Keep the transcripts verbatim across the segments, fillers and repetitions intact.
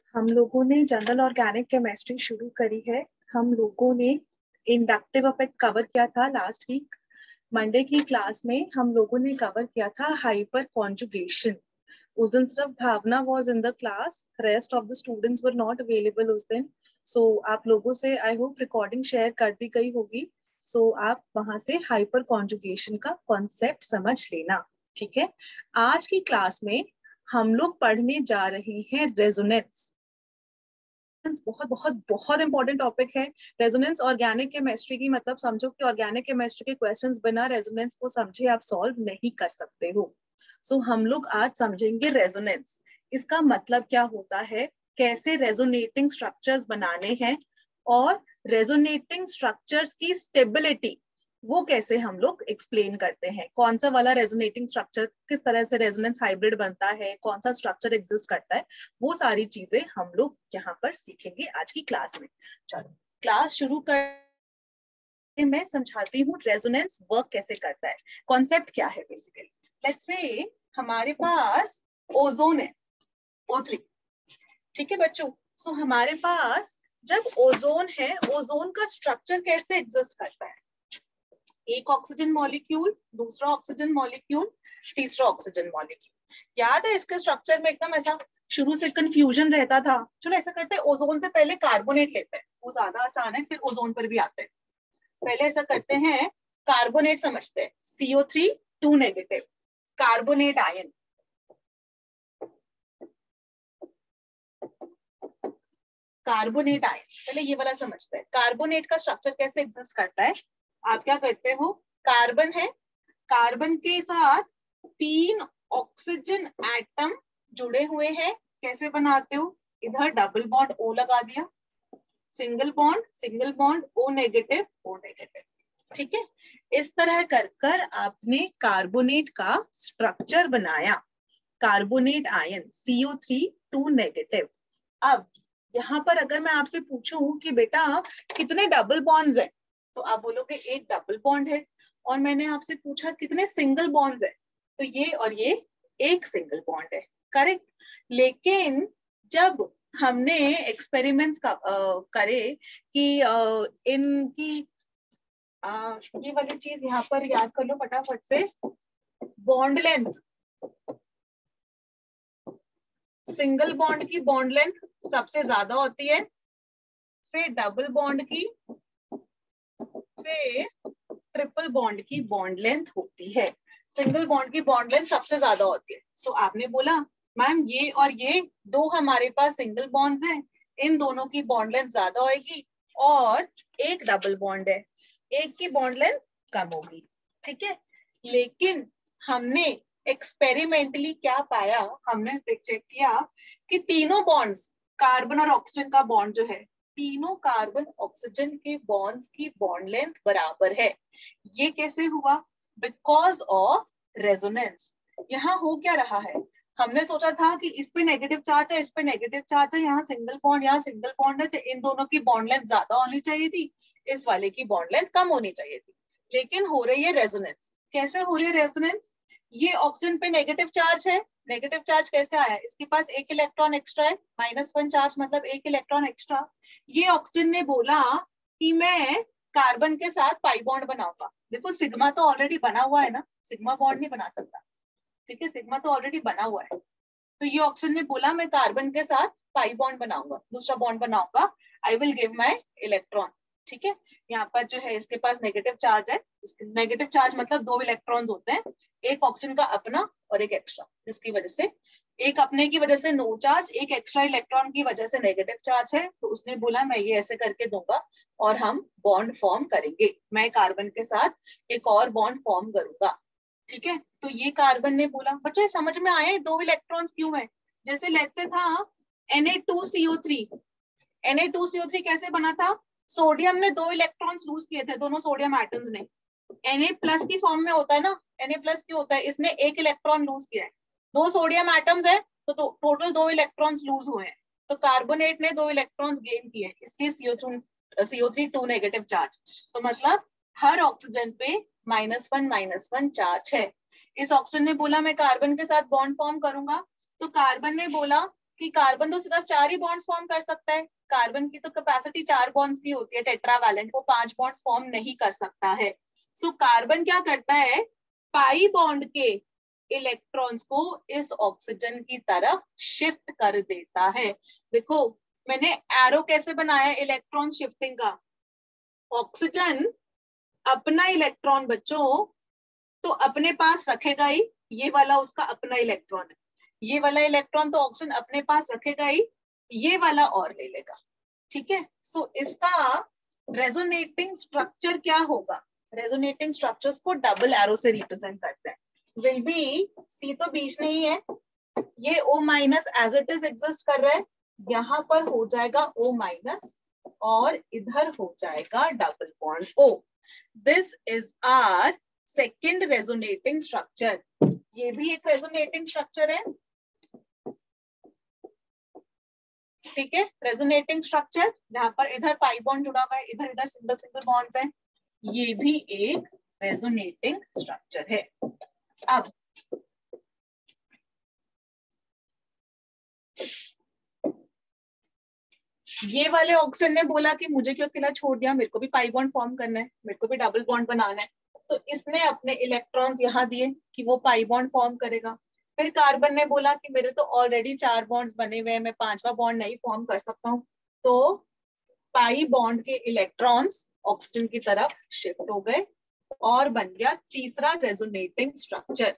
हम लोगों ने जनरल ऑर्गेनिक केमिस्ट्री शुरू करी है। हम लोगों ने इंडक्टिव इफेक्ट कवर किया था लास्ट वीक। मंडे की क्लास में हम लोगों ने कवर किया था हाइपर कॉन्जुगेशन। उस दिन सिर्फ Bhavna was in the class, rest of the students were not available उस दिन। सो so, आप लोगों से आई होप रिकॉर्डिंग शेयर कर दी गई होगी। सो so, आप वहां से हाइपर कॉन्जुगेशन का कॉन्सेप्ट समझ लेना, ठीक है। आज की क्लास में हम लोग पढ़ने जा रहे हैं रेजोनेंस। बहुत बहुत बहुत इंपॉर्टेंट टॉपिक है रेजोनेंस ऑर्गेनिक केमिस्ट्री की। मतलब समझो कि ऑर्गेनिक केमिस्ट्री के क्वेश्चंस बिना रेजोनेंस को समझे आप सॉल्व नहीं कर सकते हो। सो so, हम लोग आज समझेंगे रेजोनेंस, इसका मतलब क्या होता है, कैसे रेजोनेटिंग स्ट्रक्चर्स बनाने हैं, और रेजोनेटिंग स्ट्रक्चर्स की स्टेबिलिटी वो कैसे हम लोग एक्सप्लेन करते हैं। कौन सा वाला रेजोनेटिंग स्ट्रक्चर, किस तरह से रेजोनेंस हाइब्रिड बनता है, कौन सा स्ट्रक्चर एग्जिस्ट करता है, वो सारी चीजें हम लोग यहाँ पर सीखेंगे आज की क्लास में। चलो क्लास शुरू कर मैं समझाती हूँ रेजोनेंस वर्क कैसे करता है, कॉन्सेप्ट क्या है बेसिकली। लेट्स से हमारे पास ओजोन है, ओ थ्री, ठीक है बच्चों। सो so, हमारे पास जब ओजोन है, ओजोन का स्ट्रक्चर कैसे एग्जिस्ट करता है, एक ऑक्सीजन मॉलिक्यूल, दूसरा ऑक्सीजन मॉलिक्यूल, तीसरा ऑक्सीजन मॉलिक्यूल। याद है इसके स्ट्रक्चर में एकदम ऐसा शुरू से कंफ्यूजन रहता था। चलो ऐसा करते हैं, ओजोन से पहले कार्बोनेट लेते हैं, वो ज्यादा आसान है, फिर ओजोन पर भी आते हैं। पहले ऐसा करते हैं, कार्बोनेट समझते हैं, C O three two negative, carbonate ion. Carbonate ion पहले ये वाला समझते हैं, कार्बोनेट का स्ट्रक्चर कैसे एग्जिस्ट करता है। आप क्या करते हो, कार्बन है, कार्बन के साथ तीन ऑक्सीजन एटम जुड़े हुए हैं, कैसे बनाते हो, इधर डबल बॉन्ड ओ लगा दिया, single bond single bond, O negative O negative, ठीक है। इस तरह कर कर आपने कार्बोनेट का स्ट्रक्चर बनाया, carbonate ion C O three two negative. अब यहाँ पर अगर मैं आपसे पूछूं कि बेटा कितने डबल बॉन्ड्स हैं, तो आप बोलोगे एक डबल बॉन्ड है। और मैंने आपसे पूछा कितने सिंगल बॉन्ड्स है, तो ये और ये एक सिंगल बॉन्ड है, करेक्ट। लेकिन जब हमने एक्सपेरिमेंट्स का आ, करे कि आ, इनकी आ, ये वाली चीज यहाँ पर याद कर लो फटाफट से, बॉन्ड लेंथ, सिंगल बॉन्ड की बॉन्ड लेंथ सबसे ज्यादा होती है, फिर डबल बॉन्ड की, फिर ट्रिपल बॉन्ड की बॉन्ड लेंथ होती है। सिंगल बॉन्ड की बॉन्ड लेंथ सबसे ज्यादा होती है। सो so, आपने बोला मैम ये और ये दो हमारे पास सिंगल बॉन्ड्स हैं, इन दोनों की बॉन्ड लेंथ ज्यादा होगी, और एक डबल बॉन्ड है, एक की बॉन्ड लेंथ कम होगी, ठीक है। लेकिन हमने एक्सपेरिमेंटली क्या पाया, हमने चेक किया कि तीनों बॉन्ड्स, कार्बन और ऑक्सीजन का बॉन्ड जो है, तीनों कार्बन ऑक्सीजन के बॉन्ड्स की बॉन्ड लेंथ बराबर है। ये कैसे हुआ, बिकॉज ऑफ रेजोनेंस। यहाँ हो क्या रहा है, हमने सोचा था कि इस पे नेगेटिव चार्ज है, इस पे नेगेटिव चार्ज है, यहाँ सिंगल बॉन्ड, यहाँ सिंगल बॉन्ड है, तो इन दोनों की बॉन्ड लेंथ ज्यादा होनी चाहिए थी, इस वाले की बॉन्ड लेंथ कम होनी चाहिए थी। लेकिन हो रही है रेजोनेंस। कैसे हो रही है रेजोनेंस, ये ऑक्सीजन पे नेगेटिव चार्ज है, नेगेटिव चार्ज कैसे आया, इसके पास एक इलेक्ट्रॉन एक्स्ट्रा है, माइनस वन चार्ज मतलब एक इलेक्ट्रॉन एक्स्ट्रा। ये ऑक्सीजन ने बोला कि मैं कार्बन के साथ पाई बॉन्ड बनाऊंगा। देखो सिग्मा तो ऑलरेडी बना हुआ है ना, सिग्मा बॉन्ड नहीं बना सकता, ठीक है, सिग्मा तो ऑलरेडी बना हुआ है। तो ये ऑक्सीजन ने बोला मैं कार्बन के साथ पाई बॉन्ड बनाऊंगा, दूसरा बॉन्ड बनाऊंगा, I will give my electron, ठीक है। यहाँ पर जो है इसके पास नेगेटिव चार्ज है, नेगेटिव चार्ज मतलब दो इलेक्ट्रॉन्स होते हैं, एक ऑक्सीजन का अपना और एक एक्स्ट्रा, जिसकी वजह से एक अपने की वजह से नो चार्ज, एक एक्स्ट्रा इलेक्ट्रॉन की वजह से नेगेटिव चार्ज है। तो उसने बोला मैं ये ऐसे करके दूंगा और हम बॉन्ड फॉर्म करेंगे, मैं कार्बन के साथ एक और बॉन्ड फॉर्म करूंगा, ठीक है। तो ये कार्बन ने बोला, बच्चों ये समझ में आया दो इलेक्ट्रॉन्स क्यों है। जैसे लेट्स से था N A two C O three, N A two C O three कैसे बना था, सोडियम ने दो इलेक्ट्रॉन्स लूज किए थे, दोनों सोडियम एटम्स ने, Na प्लस की फॉर्म में होता है ना, Na प्लस क्यों होता है, इसने एक इलेक्ट्रॉन लूज किया है, दो सोडियम एटम्स है तो टोटल दो इलेक्ट्रॉन्स लूज हुए हैं, तो कार्बोनेट ने दो इलेक्ट्रॉन्स गेन किए, इसलिए C O three C O three two negative charge. तो मतलब हर ऑक्सीजन पे minus one minus one charge है। इस ऑक्सीजन ने बोला मैं कार्बन के साथ बॉन्ड फॉर्म करूंगा, तो कार्बन ने बोला कि कार्बन तो सिर्फ चार ही बॉन्ड्स फॉर्म कर सकता है, कार्बन की तो कैपेसिटी चार बॉन्ड्स की होती है, टेट्रावैलेंट वो पांच बॉन्ड्स फॉर्म नहीं कर सकता है। सो so, कार्बन क्या करता है, पाई बॉन्ड के इलेक्ट्रॉन्स को इस ऑक्सीजन की तरफ शिफ्ट कर देता है। देखो मैंने एरो कैसे बनाया इलेक्ट्रॉन शिफ्टिंग का, ऑक्सीजन अपना इलेक्ट्रॉन बच्चों तो अपने पास रखेगा ही, ये वाला उसका अपना इलेक्ट्रॉन है, ये वाला इलेक्ट्रॉन तो ऑक्सीजन अपने पास रखेगा ही, ये वाला और ले लेगा, ठीक है। सो so, इसका रेजोनेटिंग स्ट्रक्चर क्या होगा, रेजोनेटिंग स्ट्रक्चर्स को डबल एरो से रिप्रेजेंट करते हैं। विल बी सी तो बीच नहीं है, ये O minus as it is exist कर रहा है, यहां पर हो जाएगा O माइनस और इधर हो जाएगा double bond O। This is our second resonating structure, ये भी एक रेजोनेटिंग स्ट्रक्चर है, ठीक है। रेजोनेटिंग स्ट्रक्चर जहां पर इधर पाई बॉन्ड जुड़ा हुआ है, इधर इधर सिंगल सिंगल बॉन्ड्स हैं, ये भी एक रेजोनेटिंग स्ट्रक्चर है। अब ये वाले ऑक्सीजन ने बोला कि मुझे क्यों अकेला छोड़ दिया, मेरे को भी पाई बॉन्ड फॉर्म करना है, मेरे को भी डबल बॉन्ड बनाना है, तो इसने अपने इलेक्ट्रॉन्स यहाँ दिए कि वो पाई बॉन्ड फॉर्म करेगा। फिर कार्बन ने बोला कि मेरे तो ऑलरेडी चार बॉन्ड्स बने हुए हैं, मैं पांचवा बॉन्ड नहीं फॉर्म कर सकता हूँ, तो पाई बॉन्ड के इलेक्ट्रॉन्स ऑक्सीजन की तरफ शिफ्ट हो गए और बन गया तीसरा रेजोनेटिंग स्ट्रक्चर,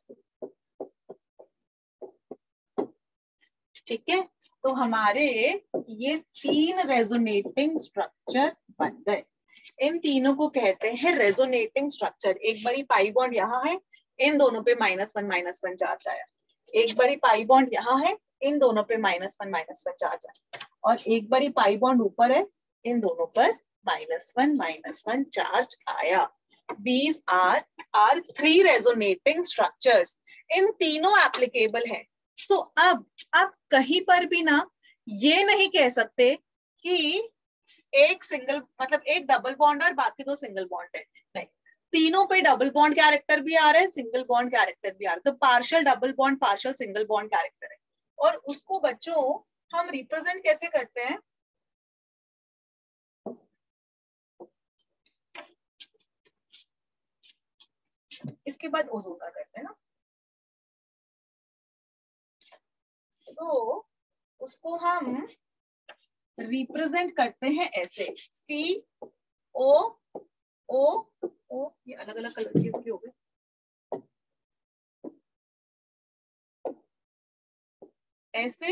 ठीक है। तो हमारे ये तीन रेजोनेटिंग स्ट्रक्चर बन गए, इन तीनों को कहते हैं रेजोनेटिंग स्ट्रक्चर। एक बारी पाई बॉन्ड यहाँ है, इन दोनों पे minus one minus one charge आया, एक बारी पाई बॉन्ड यहाँ है, इन दोनों पे minus one minus one charge आया, और एक बारी पाई बॉन्ड ऊपर है, इन दोनों पर minus one minus one charge आया। These are are three resonating structures, इन तीनों एप्लीकेबल है। सो so, अब आप कहीं पर भी ना ये नहीं कह सकते कि एक सिंगल मतलब एक डबल बॉन्ड और बाकी दो सिंगल बॉन्ड है, नहीं, तीनों पे डबल बॉन्ड कैरेक्टर भी आ रहा है, सिंगल बॉन्ड कैरेक्टर भी आ रहा है, तो partial double bond partial single bond character है। और उसको बच्चों हम रिप्रेजेंट कैसे करते हैं, इसके बाद ओजोन का करते हैं ना। सो so, उसको हम रिप्रेजेंट करते हैं ऐसे, सी ओ ओ ओ, ये अलग अलग कलर के हो गए, ऐसे।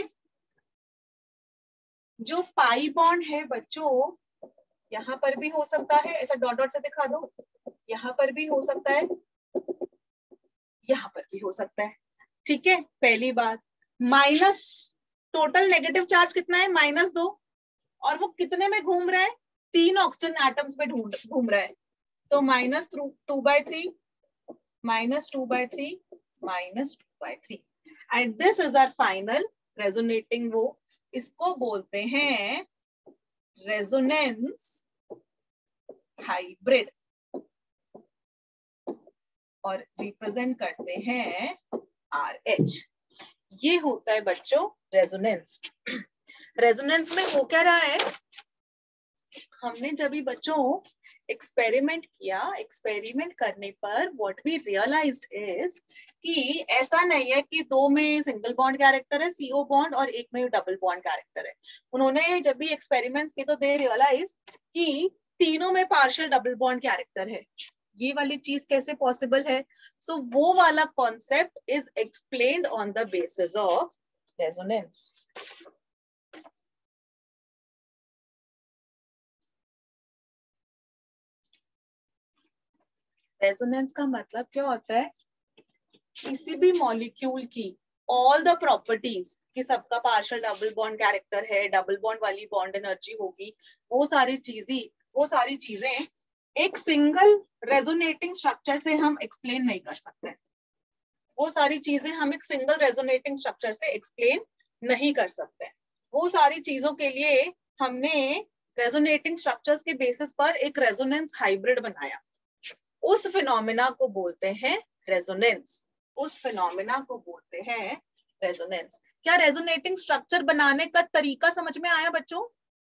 जो पाई बॉन्ड है बच्चों यहाँ पर भी हो सकता है, ऐसा डॉट डॉट से दिखा दो, यहाँ पर भी हो सकता है, यहाँ पर भी हो सकता है, ठीक है। पहली बात, माइनस टोटल नेगेटिव चार्ज कितना है, माइनस दो, और वो कितने में घूम रहा है, तीन ऑक्सीजन एटम्स में ढूंढ घूम रहा है, तो minus two by three minus two by three minus two by three, and this is our final resonating, वो इसको बोलते हैं रेजोनेंस हाइब्रिड, और रिप्रेजेंट करते हैं आर एच। ये होता है बच्चों रेजोनेंस। रेजोनेंस में हो क्या रहा है, हमने जब भी बच्चों एक्सपेरिमेंट किया, एक्सपेरिमेंट करने पर व्हाट वी रियलाइज्ड इज कि ऐसा नहीं है कि दो में सिंगल बॉन्ड कैरेक्टर है, सीओ बॉन्ड, और एक में डबल बॉन्ड कैरेक्टर है। उन्होंने जब भी एक्सपेरिमेंट्स किए तो दे रियलाइज कि तीनों में पार्शियल डबल बॉन्ड कैरेक्टर है। ये वाली चीज कैसे पॉसिबल है, सो so, वो वाला concept is explained on the basis of resonance. Resonance का मतलब क्या होता है, किसी भी मॉलिक्यूल की ऑल द प्रॉपर्टीज कि सबका पार्शियल डबल बॉन्ड कैरेक्टर है, डबल बॉन्ड वाली बॉन्ड एनर्जी होगी, वो सारी चीजें वो सारी चीजें एक सिंगल रेजोनेटिंग स्ट्रक्चर से हम एक्सप्लेन नहीं कर सकते। वो सारी चीजें हम एक सिंगल रेजोनेटिंग स्ट्रक्चर से एक्सप्लेन नहीं कर सकते। वो सारी चीजों के लिए हमने रेजोनेटिंग स्ट्रक्चर्स के बेसिस पर एक रेजोनेंस हाइब्रिड बनाया। उस फिनोमेना को बोलते हैं रेजोनेंस। उस फिनोमेना को बोलते हैं रेजोनेंस। क्या रेजोनेटिंग स्ट्रक्चर बनाने का तरीका समझ में आया बच्चों?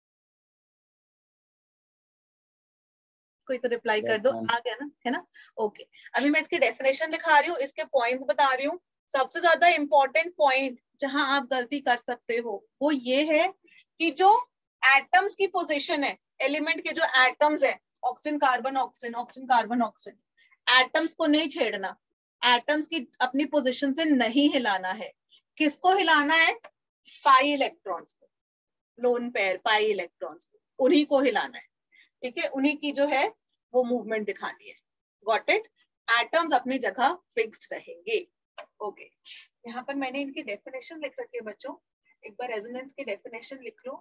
कोई तो रिप्लाई कर दो, आ गया ना, है ना? ओके, अभी मैं इसकी डेफिनेशन दिखा रही हूँ, इसके पॉइंट्स बता रही हूँ। सबसे ज्यादा इंपॉर्टेंट पॉइंट जहां आप गलती कर सकते हो वो ये है कि जो एटम्स की पोजीशन है, एलिमेंट के जो एटम्स है, oxygen carbon oxygen oxygen carbon oxygen, atoms को नहीं छेड़ना, एटम्स की अपनी पोजीशन से नहीं हिलाना है। किसको हिलाना है? पाई इलेक्ट्रॉन्स को, लोन पेयर पाई इलेक्ट्रॉन्स को, उन्हीं को हिलाना है। ठीक है, उन्हीं की जो है वो मूवमेंट दिखानी है। Got it? एटम्स अपनी जगह फिक्स्ड रहेंगे। ओके, यहाँ पर मैंने इनकी डेफिनेशन लिख रखी है बच्चों, एक बार रेजोनेंस की डेफिनेशन लिख लो।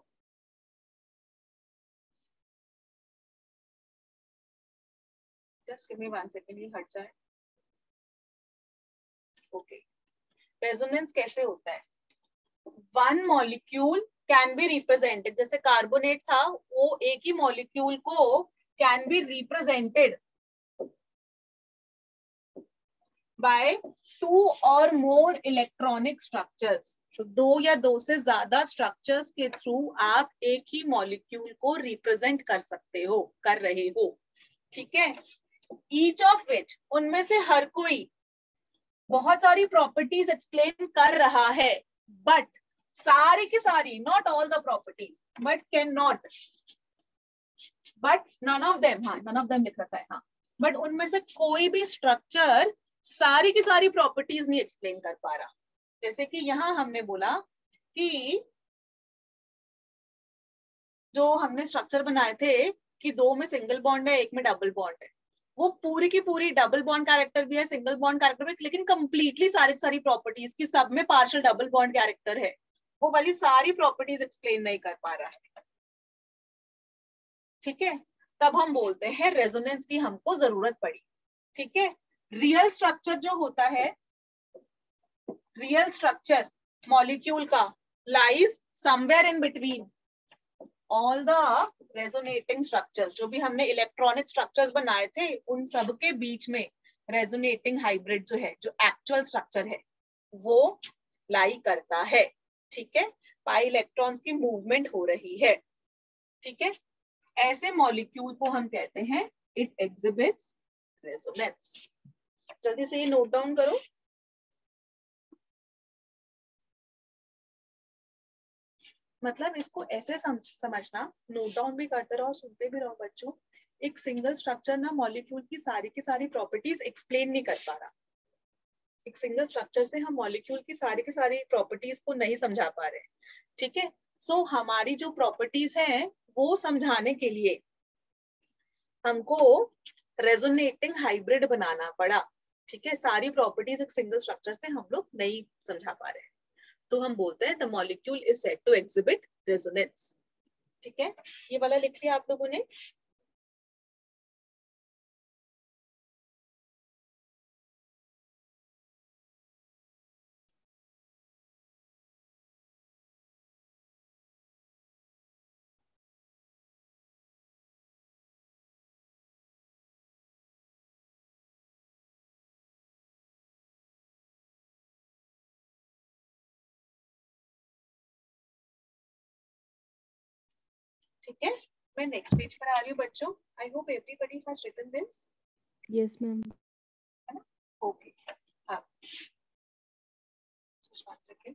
Just give me one second, ये हट जाए। ओके, रेजोनेंस कैसे होता है? One molecule can be represented, जैसे कार्बोनेट था, वो एक ही मॉलिक्यूल को can be represented by two or more electronic structures. तो दो या दो से ज्यादा स्ट्रक्चर्स के थ्रू आप एक ही मॉलिक्यूल को रिप्रेजेंट कर सकते हो, कर रहे हो। ठीक है, ईच ऑफ विच, उनमें से हर कोई बहुत सारी प्रॉपर्टीज एक्सप्लेन कर रहा है, बट सारी की सारी, not all the properties, but can not, but none of them, हाँ नन ऑफ देम लिख रखा है, हाँ, बट उनमें से कोई भी स्ट्रक्चर सारी की सारी प्रॉपर्टीज नहीं एक्सप्लेन कर पा रहा। जैसे कि यहां हमने बोला कि जो हमने स्ट्रक्चर बनाए थे कि दो में सिंगल बॉन्ड है, एक में डबल बॉन्ड है, वो पूरी की पूरी डबल बॉन्ड कैरेक्टर भी है, सिंगल बॉन्ड कैरेक्टर भी, लेकिन कंप्लीटली सारी सारी प्रॉपर्टीज की सब में पार्शियल डबल बॉन्ड कैरेक्टर है, वो वाली सारी प्रॉपर्टीज एक्सप्लेन नहीं कर पा रहा है। ठीक है, तब हम बोलते हैं रेजोनेंस की हमको जरूरत पड़ी। ठीक है, रियल स्ट्रक्चर जो होता है, रियल स्ट्रक्चर मॉलिक्यूल का lies somewhere in between all the resonating structures. जो भी हमने इलेक्ट्रॉनिक स्ट्रक्चर्स बनाए थे उन सब के बीच में रेजोनेटिंग हाइब्रिड जो है, जो एक्चुअल स्ट्रक्चर है, वो लाई करता है। ठीक है, पाई इलेक्ट्रॉन्स की मूवमेंट हो रही है। ठीक है, ऐसे मॉलिक्यूल को हम कहते हैं इट एग्जिबिट्स रेजोनेंस। जल्दी से ये नोट डाउन करो। मतलब इसको ऐसे समझ, समझना, नोट डाउन भी करते रहो, सुनते भी रहो बच्चों। एक सिंगल स्ट्रक्चर ना मॉलिक्यूल की सारी की सारी प्रॉपर्टीज एक्सप्लेन नहीं कर पा रहा। एक सिंगल स्ट्रक्चर से हम मॉलिक्यूल की सारी की सारी प्रॉपर्टीज को नहीं समझा पा रहे। ठीक है, सो so, हमारी जो प्रॉपर्टीज हैं वो समझाने के लिए हमको रेजोनेटिंग हाइब्रिड बनाना पड़ा। ठीक है, सारी प्रॉपर्टीज एक सिंगल स्ट्रक्चर से हम लोग नहीं समझा पा रहे, तो हम बोलते हैं the molecule is said to exhibit resonance. ठीक है, ये वाला लिख लिया आप लोगों ने? ठीक है, मैं नेक्स्ट पेज पर आ रही हूँ बच्चों। I hope everybody has written this. Yes ma'am. है ना? ओके, हाँ, जस्ट वन सेकेंड।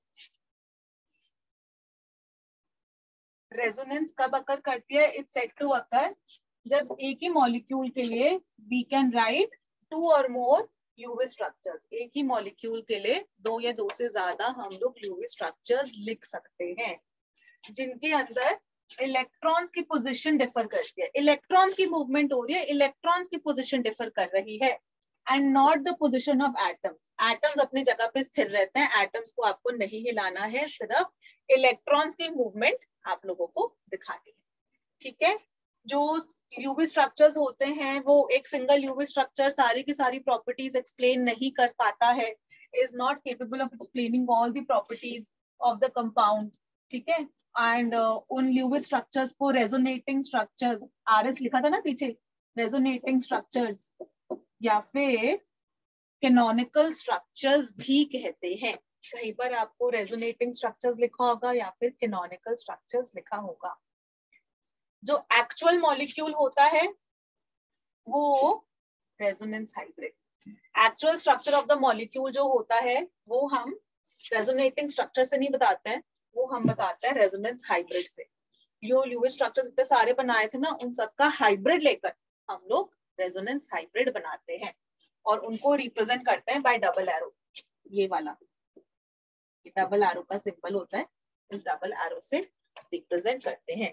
रेजोनेंस कब अकर करती है? इट्स सेड टू अकर जब एक ही मॉलिक्यूल के लिए we can write to or more UV structures. एक ही मॉलिक्यूल के लिए दो या दो से ज्यादा हम लोग यूवी स्ट्रक्चर्स लिख सकते हैं जिनके अंदर इलेक्ट्रॉन्स की पोजीशन डिफर करती है। इलेक्ट्रॉन्स की मूवमेंट हो रही है, इलेक्ट्रॉन्स की पोजीशन डिफर कर रही है, and not the position of atoms. Atoms अपनी जगह पे स्थिर रहते हैं, एटम्स को आपको नहीं हिलाना है, सिर्फ इलेक्ट्रॉन्स की मूवमेंट आप लोगों को दिखानी है। ठीक है, जो यूवी स्ट्रक्चर्स होते हैं वो एक सिंगल यूवी स्ट्रक्चर सारी की सारी प्रॉपर्टीज एक्सप्लेन नहीं कर पाता है, is not capable of explaining all the properties of the compound. ठीक है, एंड uh, उन यूवी स्ट्रक्चर्स को रेजोनेटिंग स्ट्रक्चर्स, आरएस लिखा था ना पीछे, रेजोनेटिंग स्ट्रक्चर्स या फिर कैनोनिकल स्ट्रक्चर्स भी कहते हैं। कहीं पर आपको रेजोनेटिंग स्ट्रक्चर्स लिखा होगा या फिर कैनोनिकल स्ट्रक्चर्स लिखा होगा। जो एक्चुअल मॉलिक्यूल होता है वो resonance hybrid, actual structure of the molecule जो होता है वो हम रेजोनेटिंग स्ट्रक्चर से नहीं बताते हैं, वो हम बताते हैं रेजोनेंस हाइब्रिड से। जो ल्यूइस स्ट्रक्चर्स इतने सारे बनाए थे ना, उन सबका हाइब्रिड लेकर हम लोग रेजोनेंस हाइब्रिड बनाते हैं और उनको रिप्रेजेंट करते हैं बाय डबल एरो। ये वाला डबल एरो का सिंबल होता है, इस डबल एरो से रिप्रेजेंट करते हैं।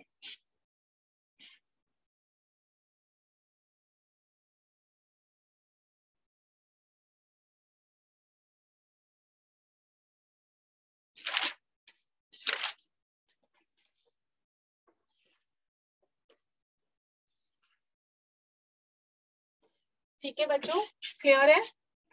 ठीक है बच्चों, क्लियर है?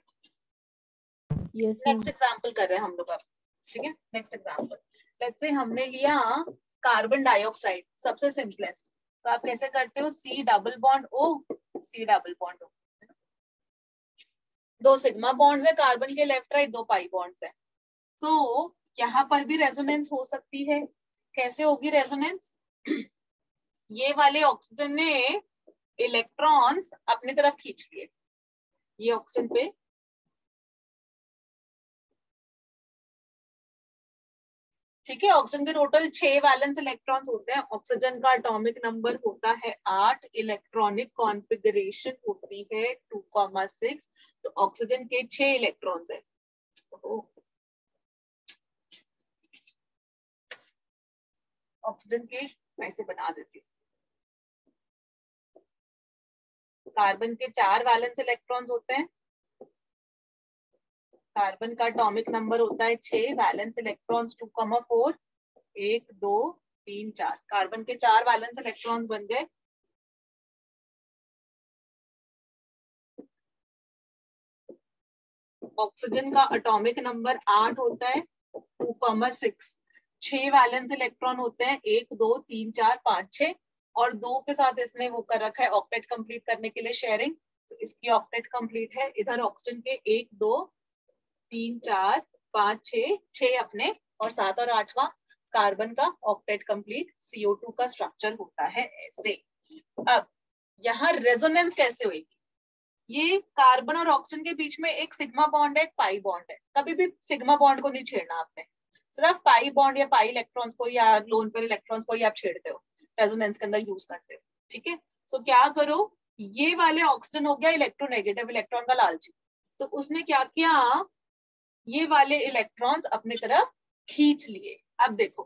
yes, नेक्स्ट एग्जांपल कर रहे हैं हम लोग अब। ठीक है, नेक्स्ट एग्जांपल, लेट्स से हमने लिया कार्बन डाइऑक्साइड, सबसे सिंपलेस्ट। तो आप कैसे करते हो, C double bond O, C double bond O, दो सिग्मा बॉन्ड्स है कार्बन के लेफ्ट राइट, दो पाई बॉन्ड्स है। तो यहाँ पर भी रेजोनेंस हो सकती है। कैसे होगी रेजोनेंस? ये वाले ऑक्सीजन ने इलेक्ट्रॉन्स अपनी तरफ खींच लिए, ये ऑक्सीजन पे ठीक है। ऑक्सीजन के टोटल छह वैलेंस इलेक्ट्रॉन्स होते हैं। ऑक्सीजन का एटॉमिक नंबर होता है आठ, इलेक्ट्रॉनिक कॉन्फ़िगरेशन होती है टू कॉमा सिक्स। तो ऑक्सीजन के छह इलेक्ट्रॉन्स है। ऑक्सीजन के ऐसे बना देती हूँ। कार्बन के चार वैलेंस इलेक्ट्रॉन्स होते हैं। कार्बन का एटॉमिक नंबर होता है छह, valence electrons two comma four, एक दो तीन चार। कार्बन के चार वैलेंस इलेक्ट्रॉन्स बन गए। ऑक्सीजन का एटॉमिक नंबर आठ होता है, टू कॉमा सिक्स। छह वैलेंस इलेक्ट्रॉन होते हैं, एक दो तीन चार पांच छह, और दो के साथ इसने वो कर रखा है ऑक्टेट कंप्लीट करने के लिए शेयरिंग, तो इसकी ऑक्टेट कंप्लीट है। इधर ऑक्सीजन के एक दो तीन चार पांच छह, छह अपने और सात और आठवां कार्बन का octet complete C O two का स्ट्रक्चर होता है ऐसे। अब यहाँ रेजोनेंस कैसे होगी? ये कार्बन और ऑक्सीजन के बीच में एक सिग्मा बॉन्ड है, एक पाई बॉन्ड है। कभी भी सिग्मा बॉन्ड को नहीं छेड़ना आपने, सिर्फ पाई बॉन्ड या पाई इलेक्ट्रॉन्स को या लोन पेयर इलेक्ट्रॉन्स को ही आप छेड़ते हो, रेजोनेंस के अंदर यूज करते हो। ठीक है, सो क्या करो, ये वाले ऑक्सीजन हो गया इलेक्ट्रोनेगेटिव, इलेक्ट्रॉन का लालची। तो उसने क्या किया, ये वाले इलेक्ट्रॉन्स अपनी तरफ खींच लिए। अब देखो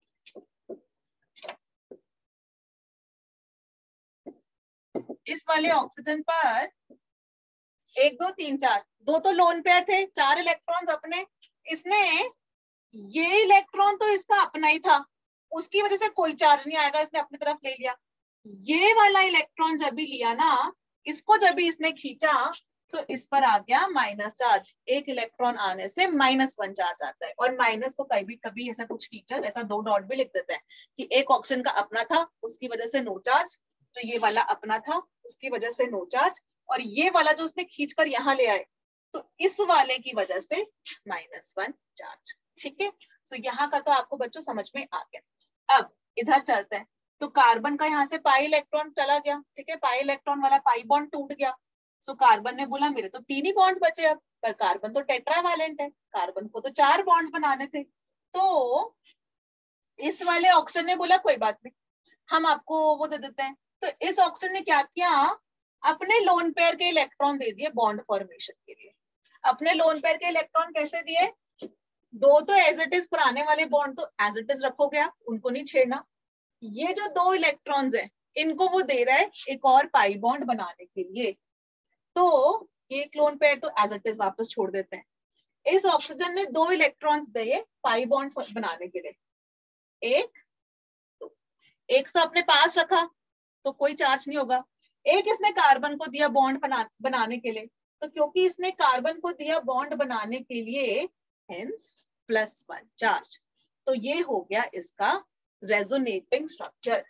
इस वाले ऑक्सीजन पर एक दो तीन चार, दो तो लोन पेयर थे, चार इलेक्ट्रॉन्स अपने। इसने ये इलेक्ट्रॉन तो इसका अपना ही था, उसकी वजह से कोई चार्ज नहीं आएगा, इसने अपनी तरफ ले लिया। ये वाला इलेक्ट्रॉन जब भी लिया ना, इसको जब भी इसने खींचा तो इस पर आ गया माइनस चार्ज। एक इलेक्ट्रॉन आने से माइनस वन चार्ज आता है। और माइनस को कभी कभी ऐसा कुछ टीचर ऐसा दो डॉट भी लिख देते हैं कि एक ऑक्सीजन का अपना था उसकी वजह से नो चार्ज, तो ये वाला अपना था उसकी वजह से नो चार्ज, और ये वाला जो उसने खींच कर यहाँ ले आए तो इस वाले की वजह से माइनस वन चार्ज। ठीक है, तो यहाँ का तो आपको बच्चों समझ में आ गया। अब इधर चलते हैं। तो कार्बन का यहाँ से पाई इलेक्ट्रॉन चला गया, ठीक है, पाई इलेक्ट्रॉन वाला पाई बॉन्ड टूट गया। सो कार्बन ने बोला मेरे तो तीन ही बॉन्ड्स बचे अब, पर कार्बन तो टेट्रावैलेंट है, कार्बन को तो चार बॉन्ड्स बनाने थे। तो इस वाले ऑक्सीजन ने बोला कोई बात नहीं, हम आपको वो दे देते हैं। तो इस ऑक्सीजन ने क्या किया, अपने लोन पेयर के इलेक्ट्रॉन दे दिए बॉन्ड फॉर्मेशन के लिए। अपने लोन पेयर के इलेक्ट्रॉन कैसे दिए, दो तो एज इट इज पुराने वाले बॉन्ड तो एज इट इज रखोगे आप, उनको नहीं छेड़ना। ये जो दो इलेक्ट्रॉन्स हैं इनको वो दे रहा है एक और पाई बॉन्ड बनाने के लिए। तो ये क्लोन पेयर तो एज इट इज वापस छोड़ देते हैं। इस ऑक्सीजन ने दो इलेक्ट्रॉन्स दिए पाई बॉन्ड बनाने के लिए, एक तो, एक तो अपने पास रखा तो कोई चार्ज नहीं होगा, एक इसने कार्बन को दिया बॉन्ड बना, बनाने के लिए। तो क्योंकि इसने कार्बन को दिया बॉन्ड बनाने के लिए हेंस प्लस वन चार्ज। तो ये हो गया इसका रेजोनेटिंग स्ट्रक्चर,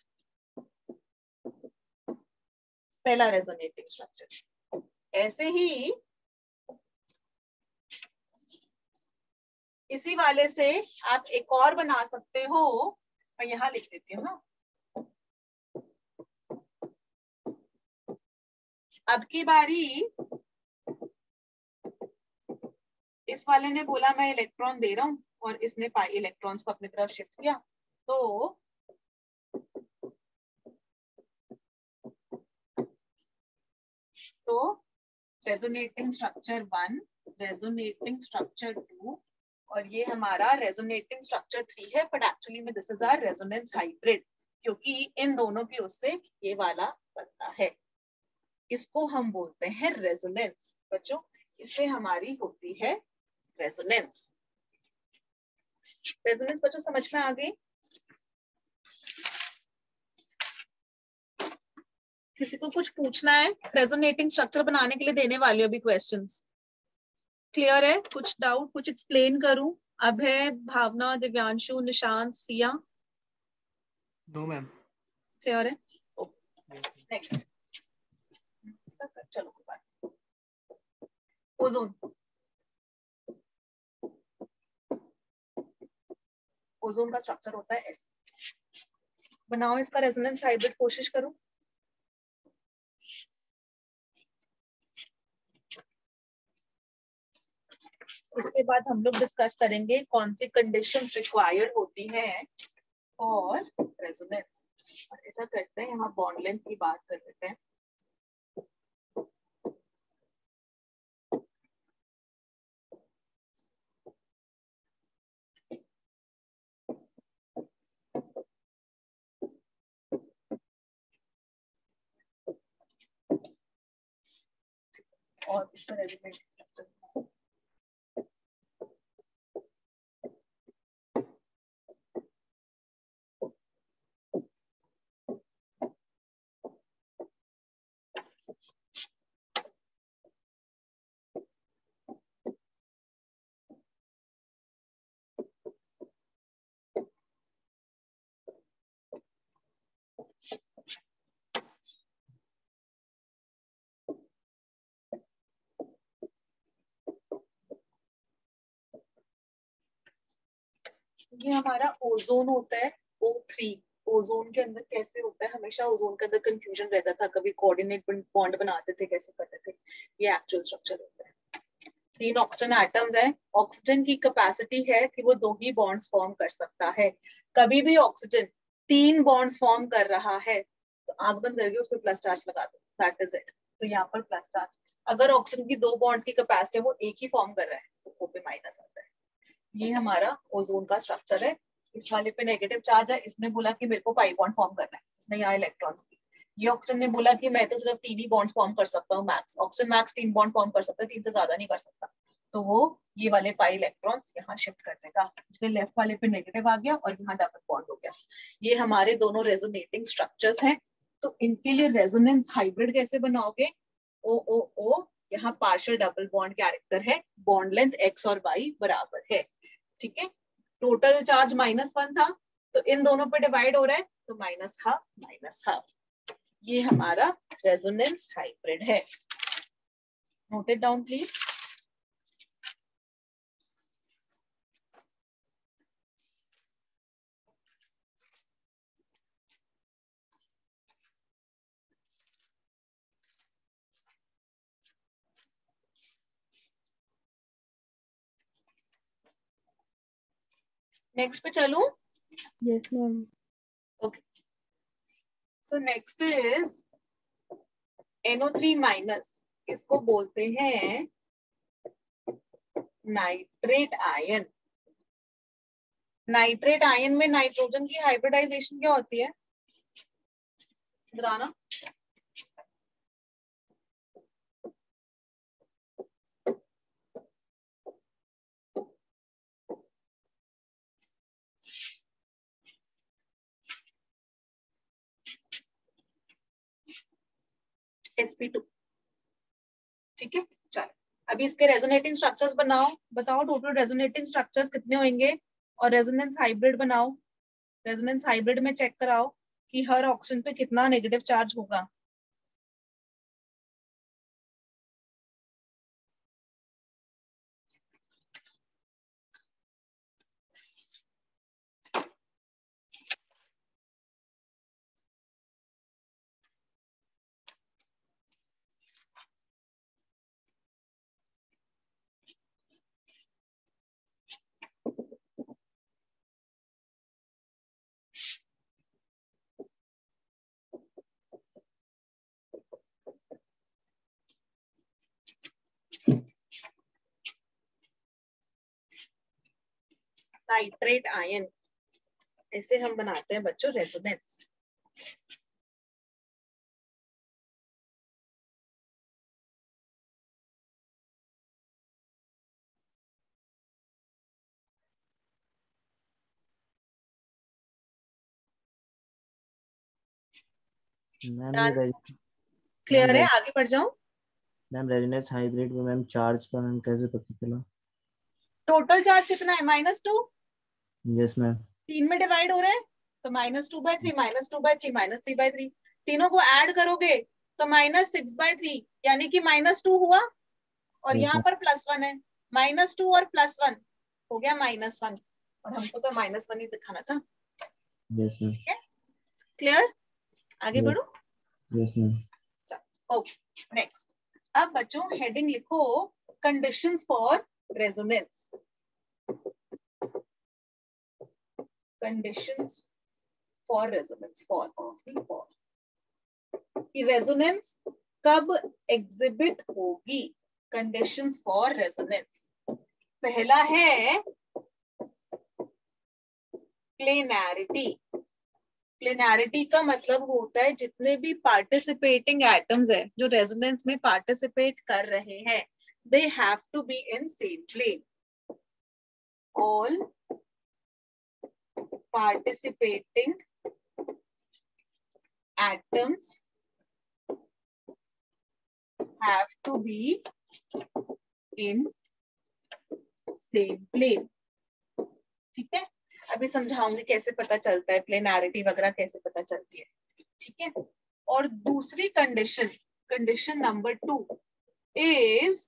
पहला रेजोनेटिंग स्ट्रक्चर। ऐसे ही इसी वाले से आप एक और बना सकते हो, मैं यहाँ लिख देती हूँ ना। अब की बारी इस वाले ने बोला मैं इलेक्ट्रॉन दे रहा हूं और इसने पाई इलेक्ट्रॉन्स को अपनी तरफ शिफ्ट किया, तो तो resonating structure one, resonating structure two, और ये हमारा रेजोनेटिंग स्ट्रक्चर थ्री है, बट एक्चुअली में this is our resonance hybrid, क्योंकि इन दोनों की उससे ये वाला बनता है। इसको हम बोलते हैं रेजोनेंस बच्चों, इससे हमारी होती है रेजोनेंस। रेजोनेंस बच्चों समझ में आ गई? किसी को कुछ पूछना है? रेजोनेटिंग स्ट्रक्चर बनाने के लिए देने वाली हो अभी क्वेश्चंस। क्लियर है? कुछ डाउट, कुछ एक्सप्लेन करूं? Abhay, Bhavna, Divyanshu, Nishant, Siya? No ma'am. Clear है? नेक्स्ट चलो, ओजोन। ओजोन का स्ट्रक्चर होता है ऐसे। बनाओ इसका रेजोनेंस हाइब्रिड, कोशिश करो। इसके बाद हम लोग डिस्कस करेंगे कौन सी कंडीशंस रिक्वायर्ड होती हैं और रेजोनेंस। ऐसा करते हैं, यहाँ बॉन्ड लेंथ की बात कर लेते हैं। और इसका रेजोनेंस स्ट्रक्चर ये हमारा ओजोन होता है, ओ थ्री। ओजोन के अंदर कैसे होता है, हमेशा ओजोन के अंदर कंफ्यूजन रहता था, कभी कोऑर्डिनेट बॉन्ड बनाते थे, कैसे करते थे। ये एक्चुअल स्ट्रक्चर होता है। तीन ऑक्सीजन एटम्स है। ऑक्सीजन की कैपेसिटी है कि वो दो ही बॉन्ड्स फॉर्म कर सकता है। कभी भी ऑक्सीजन तीन बॉन्ड्स फॉर्म कर रहा है तो आंख बंद करके उस पर प्लस चार्ज लगा दो, दैट इज इट। तो यहाँ पर प्लस चार्ज। अगर ऑक्सीजन की दो बॉन्ड्स की कैपेसिटी है वो एक ही फॉर्म कर रहा है तो ओ पे माइनस आता है। ये हमारा ओजोन का स्ट्रक्चर है। इस वाले पे नेगेटिव चार्ज है, इसने बोला कि मेरे को पाई बॉन्ड फॉर्म करना है, इसने यहाँ इलेक्ट्रॉन्स की। ये ऑक्सीजन ने बोला कि मैं तो सिर्फ तीन ही बॉन्ड्स फॉर्म कर सकता हूँ मैक्स, ऑक्सीजन मैक्स तीन बॉन्ड फॉर्म कर सकता है, तीन से ज्यादा नहीं कर सकता। तो वो ये वाले पाई इलेक्ट्रॉन्स यहाँ शिफ्ट कर देगा, इसलिए लेफ्ट वाले पे नेगेटिव आ गया और यहाँ डबल बॉन्ड हो गया। ये हमारे दोनों रेजोनेटिंग स्ट्रक्चर्स हैं। तो इनके लिए रेजोनेंस हाइब्रिड कैसे बनाओगे? ओ ओ ओ, यहाँ पार्शियल डबल बॉन्ड कैरेक्टर है, बॉन्ड लेंथ एक्स और वाई बराबर है। ठीक है, टोटल चार्ज माइनस वन था तो इन दोनों पे डिवाइड हो रहा है तो माइनस हाफ माइनस हाफ। ये हमारा रेजोनेंस हाइब्रिड है। Note it down please. Next पे चलूं? Yes ma'am. Okay, so next is N O three minus. इसको बोलते हैं नाइट्रेट आयन। नाइट्रेट आयन में नाइट्रोजन की हाइब्रिडाइजेशन क्या होती है बताना? S P two. ठीक है, चलो अभी इसके रेजोनेटिंग स्ट्रक्चर्स बनाओ। बताओ टोटल रेजोनेटिंग स्ट्रक्चर्स कितने होंगे और रेजोनेंस हाइब्रिड बनाओ। रेजोनेंस हाइब्रिड में चेक कराओ कि हर ऑक्सीजन पे कितना नेगेटिव चार्ज होगा। नाइट्रेट आयन, ऐसे हम बनाते हैं बच्चों रेजोनेंस। मैम ये क्लियर है? आगे बढ़ जाऊं? मैम रेजोनेंस हाइब्रिड में मैम चार्ज का मैम कैसे पता चला? टोटल चार्ज कितना है? Minus two. Yes ma'am. तीन में डिवाइड हो रहे हैं तो minus two by three, minus two by three, minus three by three, तीनों को ऐड करोगे तो माइनस सिक्स बाई थ्री, यानी कि माइनस टू हुआ, और yes, यहाँ पर प्लस वन है। माइनस टू और प्लस वन हो गया माइनस वन, और हमको तो माइनस वन ही दिखाना था। Yes ma'am. क्लियर? आगे yes, बढ़ो। Yes ma'am. Okay next. अब बच्चों हेडिंग लिखो conditions for resonance. Conditions for resonance, for of for कि रेजोनेंस कब एग्जिबिट होगी। कंडीशंस फॉर रेजोनेंस, पहला है प्लेनैरिटी। प्लेनैरिटी का मतलब होता है जितने भी पार्टिसिपेटिंग एटम्स है जो रेजोनेंस में पार्टिसिपेट कर रहे हैं, they have to be in same plane. All participating atoms have to be in same plane। ठीक है, अभी समझाऊंगी कैसे पता चलता है प्लेनैरिटी वगैरह, कैसे पता चलती है। ठीक है, और दूसरी condition, condition number two is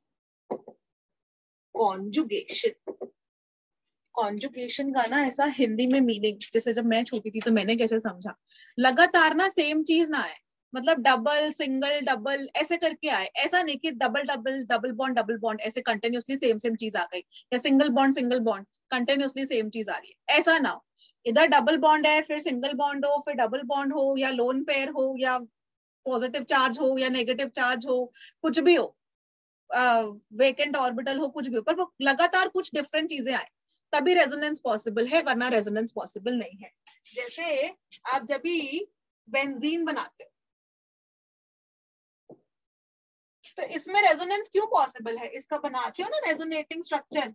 conjugation. Conjugation का ना ऐसा हिंदी में मीनिंग, जैसे जब मैं छोटी थी तो मैंने कैसे समझा, लगातार ना सेम चीज ना आए, मतलब डबल सिंगल डबल ऐसे करके आए। ऐसा नहीं कि double double double bond double bond ऐसे कंटिन्यूसली सेम सेम चीज आ गई, या single bond single bond continuously same चीज आ रही है, ऐसा ना हो। इधर डबल बॉन्ड है, फिर सिंगल बॉन्ड हो, फिर डबल बॉन्ड हो, या लोन पेयर हो, या पॉजिटिव चार्ज हो, या नेगेटिव चार्ज हो, कुछ भी हो, वेकेंट ऑर्बिटल हो, कुछ भी हो, पर लगातार कुछ डिफरेंट चीजें आए तभी रेजोनेंस पॉसिबल है, वरना रेजोनेंस पॉसिबल नहीं है। जैसे आप जब भी बेंजीन बनाते हो तो इसमें रेजोनेंस क्यों पॉसिबल है? इसका बनाते हो ना रेजोनेटिंग स्ट्रक्चर,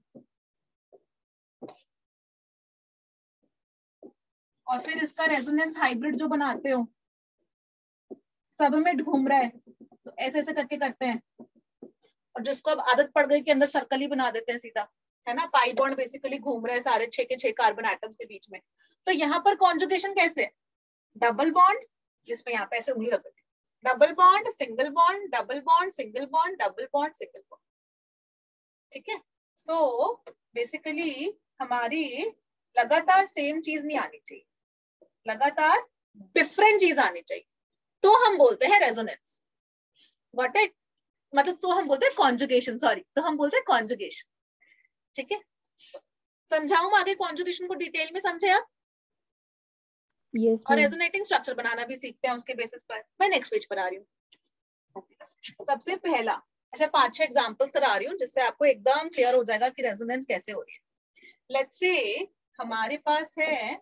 और फिर इसका रेजोनेंस हाइब्रिड जो बनाते हो, सब में घूम रहा है तो ऐसे ऐसे करके करते हैं, और जिसको अब आदत पड़ गई कि अंदर सर्कल ही बना देते हैं सीधा, है ना, पाई बॉन्ड बेसिकली घूम रहे हैं सारे छह के छह कार्बन एटम्स के बीच में। तो यहाँ पर कॉन्जुगेशन कैसे है? डबल बॉन्ड, जिसमें यहाँ पे ऐसे उंगली रख देती, double bond single bond double bond single bond double bond single bond. ठीक है, सो बेसिकली हमारी लगातार सेम चीज नहीं आनी चाहिए, लगातार डिफरेंट चीज आनी चाहिए, तो हम बोलते हैं रेजोनेंस। व्हाट इट मतलब, तो हम बोलते हैं कॉन्जुगेशन, सॉरी, तो हम बोलते हैं कॉन्जुगेशन। ठीक है, समझाऊं आगे कॉन्जुगेशन को डिटेल में, समझे आप? yes, और रेजोनेटिंग स्ट्रक्चर बनाना भी सीखते हैं उसके बेसिस पर। मैं नेक्स्ट पेज पर आ रही हूँ। सबसे पहला ऐसे पांच छह एग्जांपल्स करा रही हूँ जिससे आपको एकदम क्लियर हो जाएगा कि रेजोनेंस कैसे हो रही है। लेट्स से हमारे पास है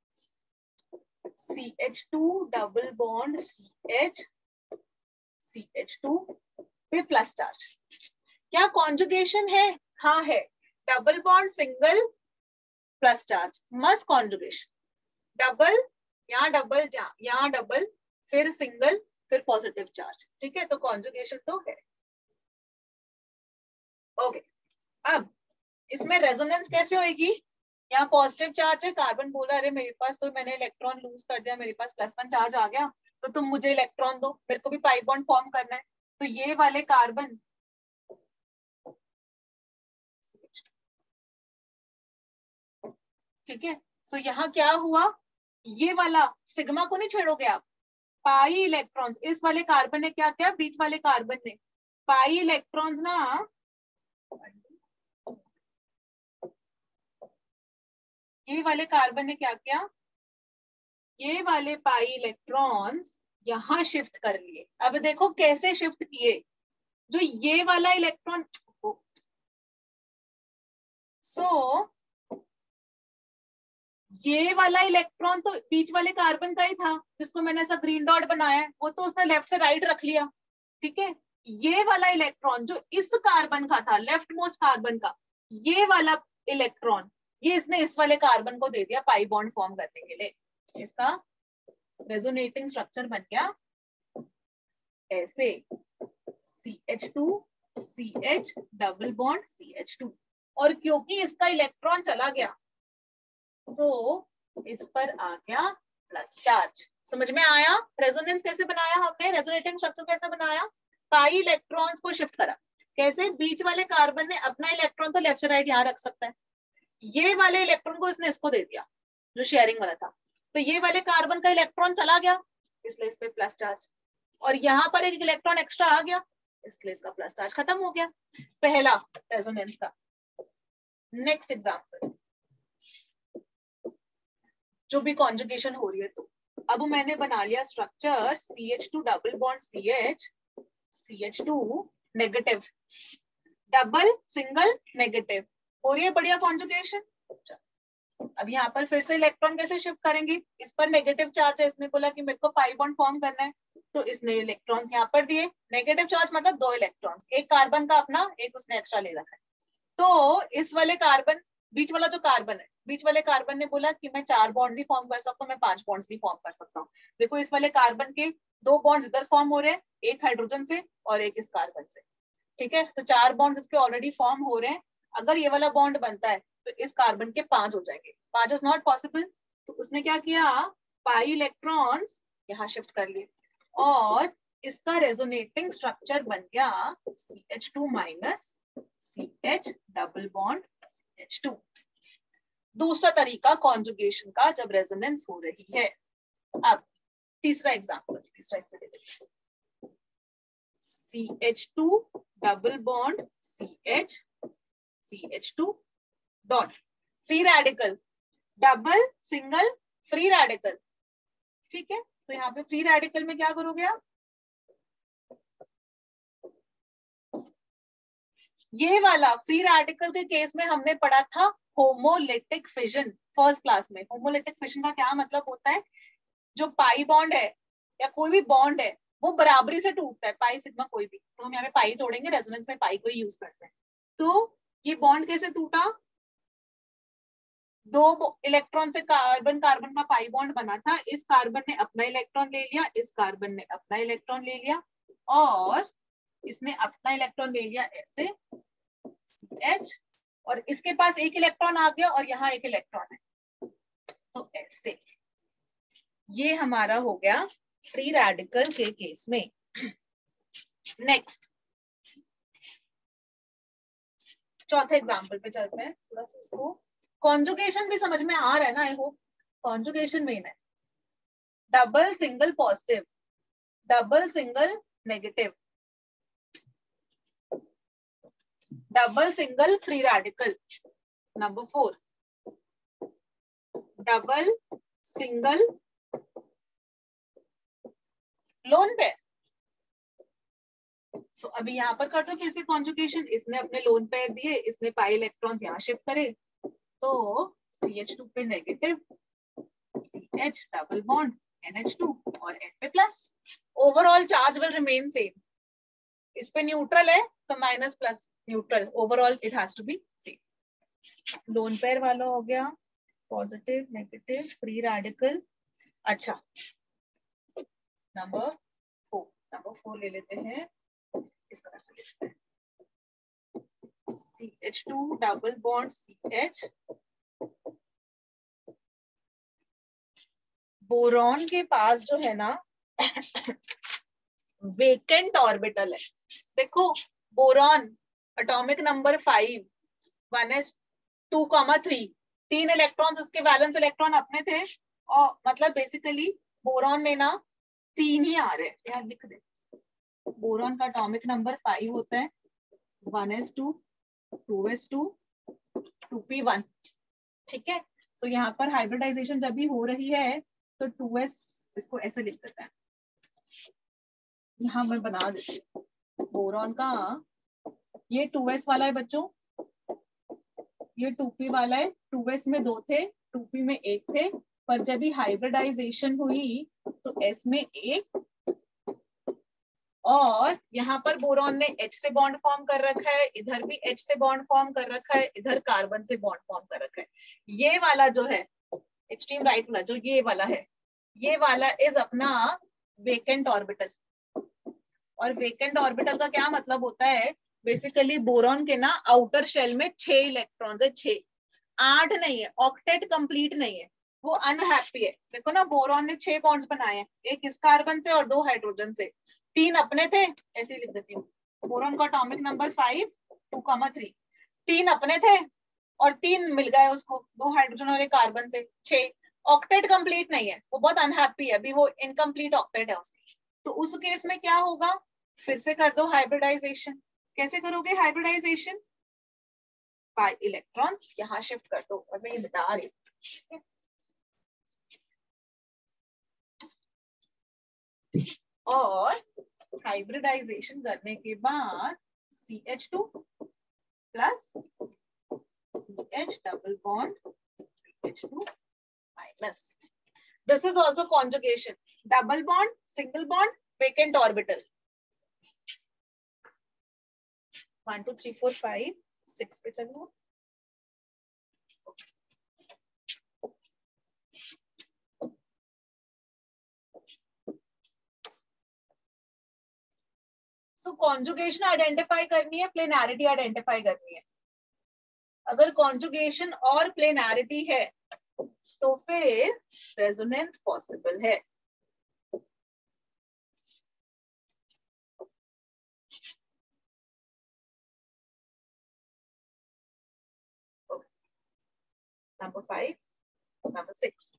C H two double bond C H, C H two फिर प्लस चार्ज। क्या कॉन्जुगेशन है? हाँ है। Double bond single plus charge, must conjugation. Double, यहाँ डबल, यहाँ डबल, फिर सिंगल, फिर पॉजिटिव चार्ज। ठीक है, तो कॉन्जुगेशन तो है। ओके, अब इसमें रेजोनेंस कैसे होगी? यहाँ पॉजिटिव चार्ज है, कार्बन बोला अरे मेरे पास तो मैंने इलेक्ट्रॉन लूज कर दिया, मेरे पास प्लस वन चार्ज आ गया, तो तुम मुझे इलेक्ट्रॉन दो, मेरे को भी पाई बॉन्ड फॉर्म करना है। तो ये वाले कार्बन, ठीक है, सो यहाँ क्या हुआ, ये वाला सिग्मा को नहीं छेड़ोगे आप, पाई इलेक्ट्रॉन्स, इस वाले कार्बन ने क्या किया, बीच वाले कार्बन ने पाई इलेक्ट्रॉन्स ना, ये वाले कार्बन ने क्या किया, ये वाले पाई इलेक्ट्रॉन्स यहां शिफ्ट कर लिए। अब देखो कैसे शिफ्ट किए, जो ये वाला इलेक्ट्रॉन, सो ये वाला इलेक्ट्रॉन तो बीच वाले कार्बन का ही था, जिसको मैंने ऐसा ग्रीन डॉट बनाया है, वो तो उसने लेफ्ट से राइट रख लिया, ठीक है। ये वाला इलेक्ट्रॉन जो इस कार्बन का था, लेफ्ट मोस्ट कार्बन का, ये वाला इलेक्ट्रॉन ये इसने इस वाले कार्बन को दे दिया पाई बॉन्ड फॉर्म करने के लिए। इसका रेजोनेटिंग स्ट्रक्चर बन गया ऐसे, C H two C H double bond C H two, और क्योंकि इसका इलेक्ट्रॉन चला गया तो इस पर आ गया प्लस चार्ज। समझ में आया रेजोनेंस कैसे बनाया हमने, रेजोनेटिंग स्ट्रक्चर कैसे बनाया? पाई इलेक्ट्रॉन्स को शिफ्ट करा। कैसे? बीच वाले कार्बन ने अपना इलेक्ट्रॉन तो लेफ्ट से राइट यहाँ रख सकता है, ये वाले इलेक्ट्रॉन को इसने इसको दे दिया जो शेयरिंग वाला था, तो ये वाले कार्बन का इलेक्ट्रॉन चला गया इसलिए इस पे प्लस चार्ज, और यहाँ पर एक इलेक्ट्रॉन एक्स्ट्रा आ गया इसलिए इसका प्लस चार्ज खत्म हो गया, पहला रेजोनेंस का। नेक्स्ट एग्जांपल, जो भी कॉन्जुगेशन हो रही है, तो अब मैंने बना लिया structure C H two double bond C H, C H two negative, double single negative, हो रही है बढ़िया कॉन्जुगेशन। अब यहाँ पर फिर से इलेक्ट्रॉन कैसे शिफ्ट करेंगे, इस पर नेगेटिव चार्ज है, इसने बोला कि मेरे को पाई बॉन्ड फॉर्म करना है, तो इसने इलेक्ट्रॉन्स यहाँ पर दिए, नेगेटिव चार्ज मतलब दो इलेक्ट्रॉन्स, एक कार्बन का अपना, एक उसने एक्स्ट्रा ले रखा है। तो इस वाले कार्बन, बीच वाला जो कार्बन है, बीच वाले कार्बन ने बोला कि मैं चार बॉन्ड्स ही फॉर्म कर सकता हूँ, मैं पांच बॉन्ड्स भी फॉर्म कर सकता हूँ। देखो इस वाले कार्बन के दो बॉन्ड्स इधर फॉर्म हो रहे हैं, एक हाइड्रोजन से और एक इस कार्बन से, ठीक है, तो चार बॉन्ड्स इसके ऑलरेडी फॉर्म हो रहे हैं। अगर ये वाला बॉन्ड बनता है तो इस कार्बन के पांच हो जाएंगे, पांच इज नॉट पॉसिबल, तो उसने क्या किया, पाई इलेक्ट्रॉन्स यहाँ शिफ्ट कर लिए, और इसका रेजोनेटिंग स्ट्रक्चर बन गया C H two minus C H double bond C H two. दूसरा तरीका कॉन्जुगेशन का जब रेजोनेंस हो रही है। अब तीसरा एग्जांपल, तीसरा इससे ले लेते हैं, C H two double bond C H C H two dot, free radical, double single free radical, ठीक है। तो यहाँ पे फ्री रेडिकल में क्या करोगे आप, ये वाला फ्री रेडिकल के केस में हमने पढ़ा था होमोलिटिक फिजन फर्स्ट क्लास में। होमोलिटिक फिजन का क्या मतलब होता है, जो पाई बॉन्ड है या कोई भी बॉन्ड है वो बराबरी से टूटता है, पाई सिग्मा कोई भी, तो हम यहाँ पे पाई तोड़ेंगे, रेजोनेंस में पाई को ही यूज करते हैं। तो ये बॉन्ड कैसे टूटा, दो इलेक्ट्रॉन से कार्बन कार्बन का पाई बॉन्ड बना था, इस कार्बन ने अपना इलेक्ट्रॉन ले लिया, इस कार्बन ने अपना इलेक्ट्रॉन ले लिया, और इसने अपना इलेक्ट्रॉन ले लिया ऐसे H, और इसके पास एक इलेक्ट्रॉन आ गया और यहाँ एक इलेक्ट्रॉन है, तो ऐसे ये हमारा हो गया फ्री रेडिकल के केस में। नेक्स्ट चौथे एग्जांपल पे चलते हैं, थोड़ा सा इसको कॉन्जुगेशन भी समझ में आ रहा है ना, आई होप कॉन्जुगेशन मेन है। Double single positive, double single negative, double single free radical, number four double single lone pair. So so, अभी यहाँ पर कर दो फिर से कॉन्जुगेशन, इसने अपने लोन पेयर दिए, इसने पाई इलेक्ट्रॉन्स यहाँ शिफ्ट करे, तो सी एच टू पे negative, C H double bond N H two और N पे plus, overall charge will remain same. इस पे न्यूट्रल है तो minus plus neutral, overall it has to be same. Lone pair वाला हो गया पॉजिटिव नेगेटिव फ्री रेडिकल। अच्छा नंबर फोर, नंबर फोर ले लेते हैं, इस तरह से लेते हैं, C H two double bond C H, boron के पास जो है ना वेकेंट ऑर्बिटल है। देखो boron atomic number five, one S two comma three, तीन इलेक्ट्रॉन्स इसके वैलेंस इलेक्ट्रॉन अपने थे, और मतलब बेसिकली बोरॉन में ना तीन ही आ रहे हैं, यार लिख दे। बोरॉन का एटॉमिक नंबर फाइव होता है, one S two, two S two, two P one, ठीक है। तो यहाँ पर हाइब्रिडाइजेशन जब भी हो रही है तो टू एस, इसको ऐसे लिख देते हैं, यहाँ मैं बना देती हूँ बोरॉन का, ये टू एस वाला है बच्चों, ये टू पी वाला है, टू एस में दो थे, टू पी में एक थे, पर जब भी हाइब्रिडाइजेशन हुई तो S में एक, और यहाँ पर बोरॉन ने H से बॉन्ड फॉर्म कर रखा है, इधर भी H से बॉन्ड फॉर्म कर रखा है, इधर कार्बन से बॉन्ड फॉर्म कर रखा है। ये वाला जो है एक्सट्रीम राइट वाला, जो ये वाला है, ये वाला इज अपना वेकेंट ऑर्बिटल। और वेकेंट ऑर्बिटल का क्या मतलब होता है, बेसिकली बोरॉन के ना आउटर शेल में छह इलेक्ट्रॉन्स है, छह, आठ नहीं है, ऑक्टेट कंप्लीट नहीं है, वो अनहैप्पी है। देखो ना, बोरॉन ने छह बॉन्ड्स बनाए हैं, एक इस कार्बन से और दो हाइड्रोजन से, तीन अपने थे, ऐसे ही लिख देती हूँ, बोरॉन का atomic number five, two comma three, तीन अपने थे और तीन मिल गए उसको, दो हाइड्रोजन और एक कार्बन से, छह। ऑक्टेट कंप्लीट नहीं है, वो बहुत अनहैप्पी है, अभी वो इनकम्प्लीट ऑक्टेट है उसकी। तो उस केस में क्या होगा, फिर से कर दो हाइब्रिडाइजेशन। कैसे करोगे हाइब्रिडाइजेशन, बाय इलेक्ट्रॉन्स, यहाँ शिफ्ट कर दो, और मैं ये बता रही हूँ। और हाइब्रिडाइजेशन करने के बाद C H two plus C H double bond H two minus, this is also conjugation, double bond, single bond, vacant orbital, one two three four five six पे चलो। सो कॉन्जुगेशन आइडेंटिफाई करनी है, प्लेनैरिटी आइडेंटिफाई करनी है। अगर conjugation और planarity है तो फिर रेजोनेंस पॉसिबल है। नंबर फाइव, नंबर सिक्स,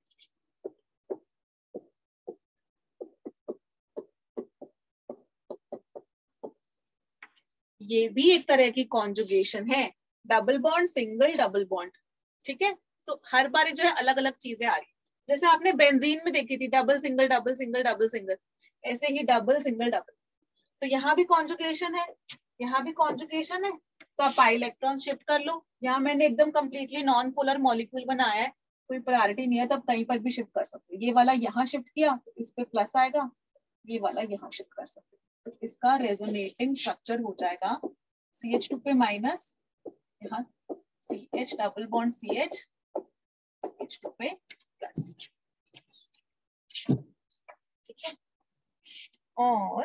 ये भी एक तरह की कॉन्जुगेशन है, double bond, single, double bond, ठीक है। तो हर बार जो है अलग अलग चीजें आ रही है, जैसे आपने बेंजीन में देखी थी double single double single double single, ऐसे ही डबल सिंगल डबल। तो यहाँ भी कॉन्जुगेशन है, यहाँ भी कॉन्जुगेशन है, तो आप पाई इलेक्ट्रॉन शिफ्ट कर लो। यहाँ मैंने एकदम कंप्लीटली नॉन पोलर मॉलिक्यूल बनाया है, कोई पोलैरिटी नहीं है, तो आप कहीं पर भी शिफ्ट कर सकते हो। ये वाला यहाँ शिफ्ट किया तो इस पे प्लस आएगा, ये वाला यहाँ शिफ्ट कर सकते हो, तो इसका रेजोनेटिंग स्ट्रक्चर हो जाएगा सी एच टू पे माइनस, यहाँ C H double bond C H, C H two पे प्लस, ठीक है। और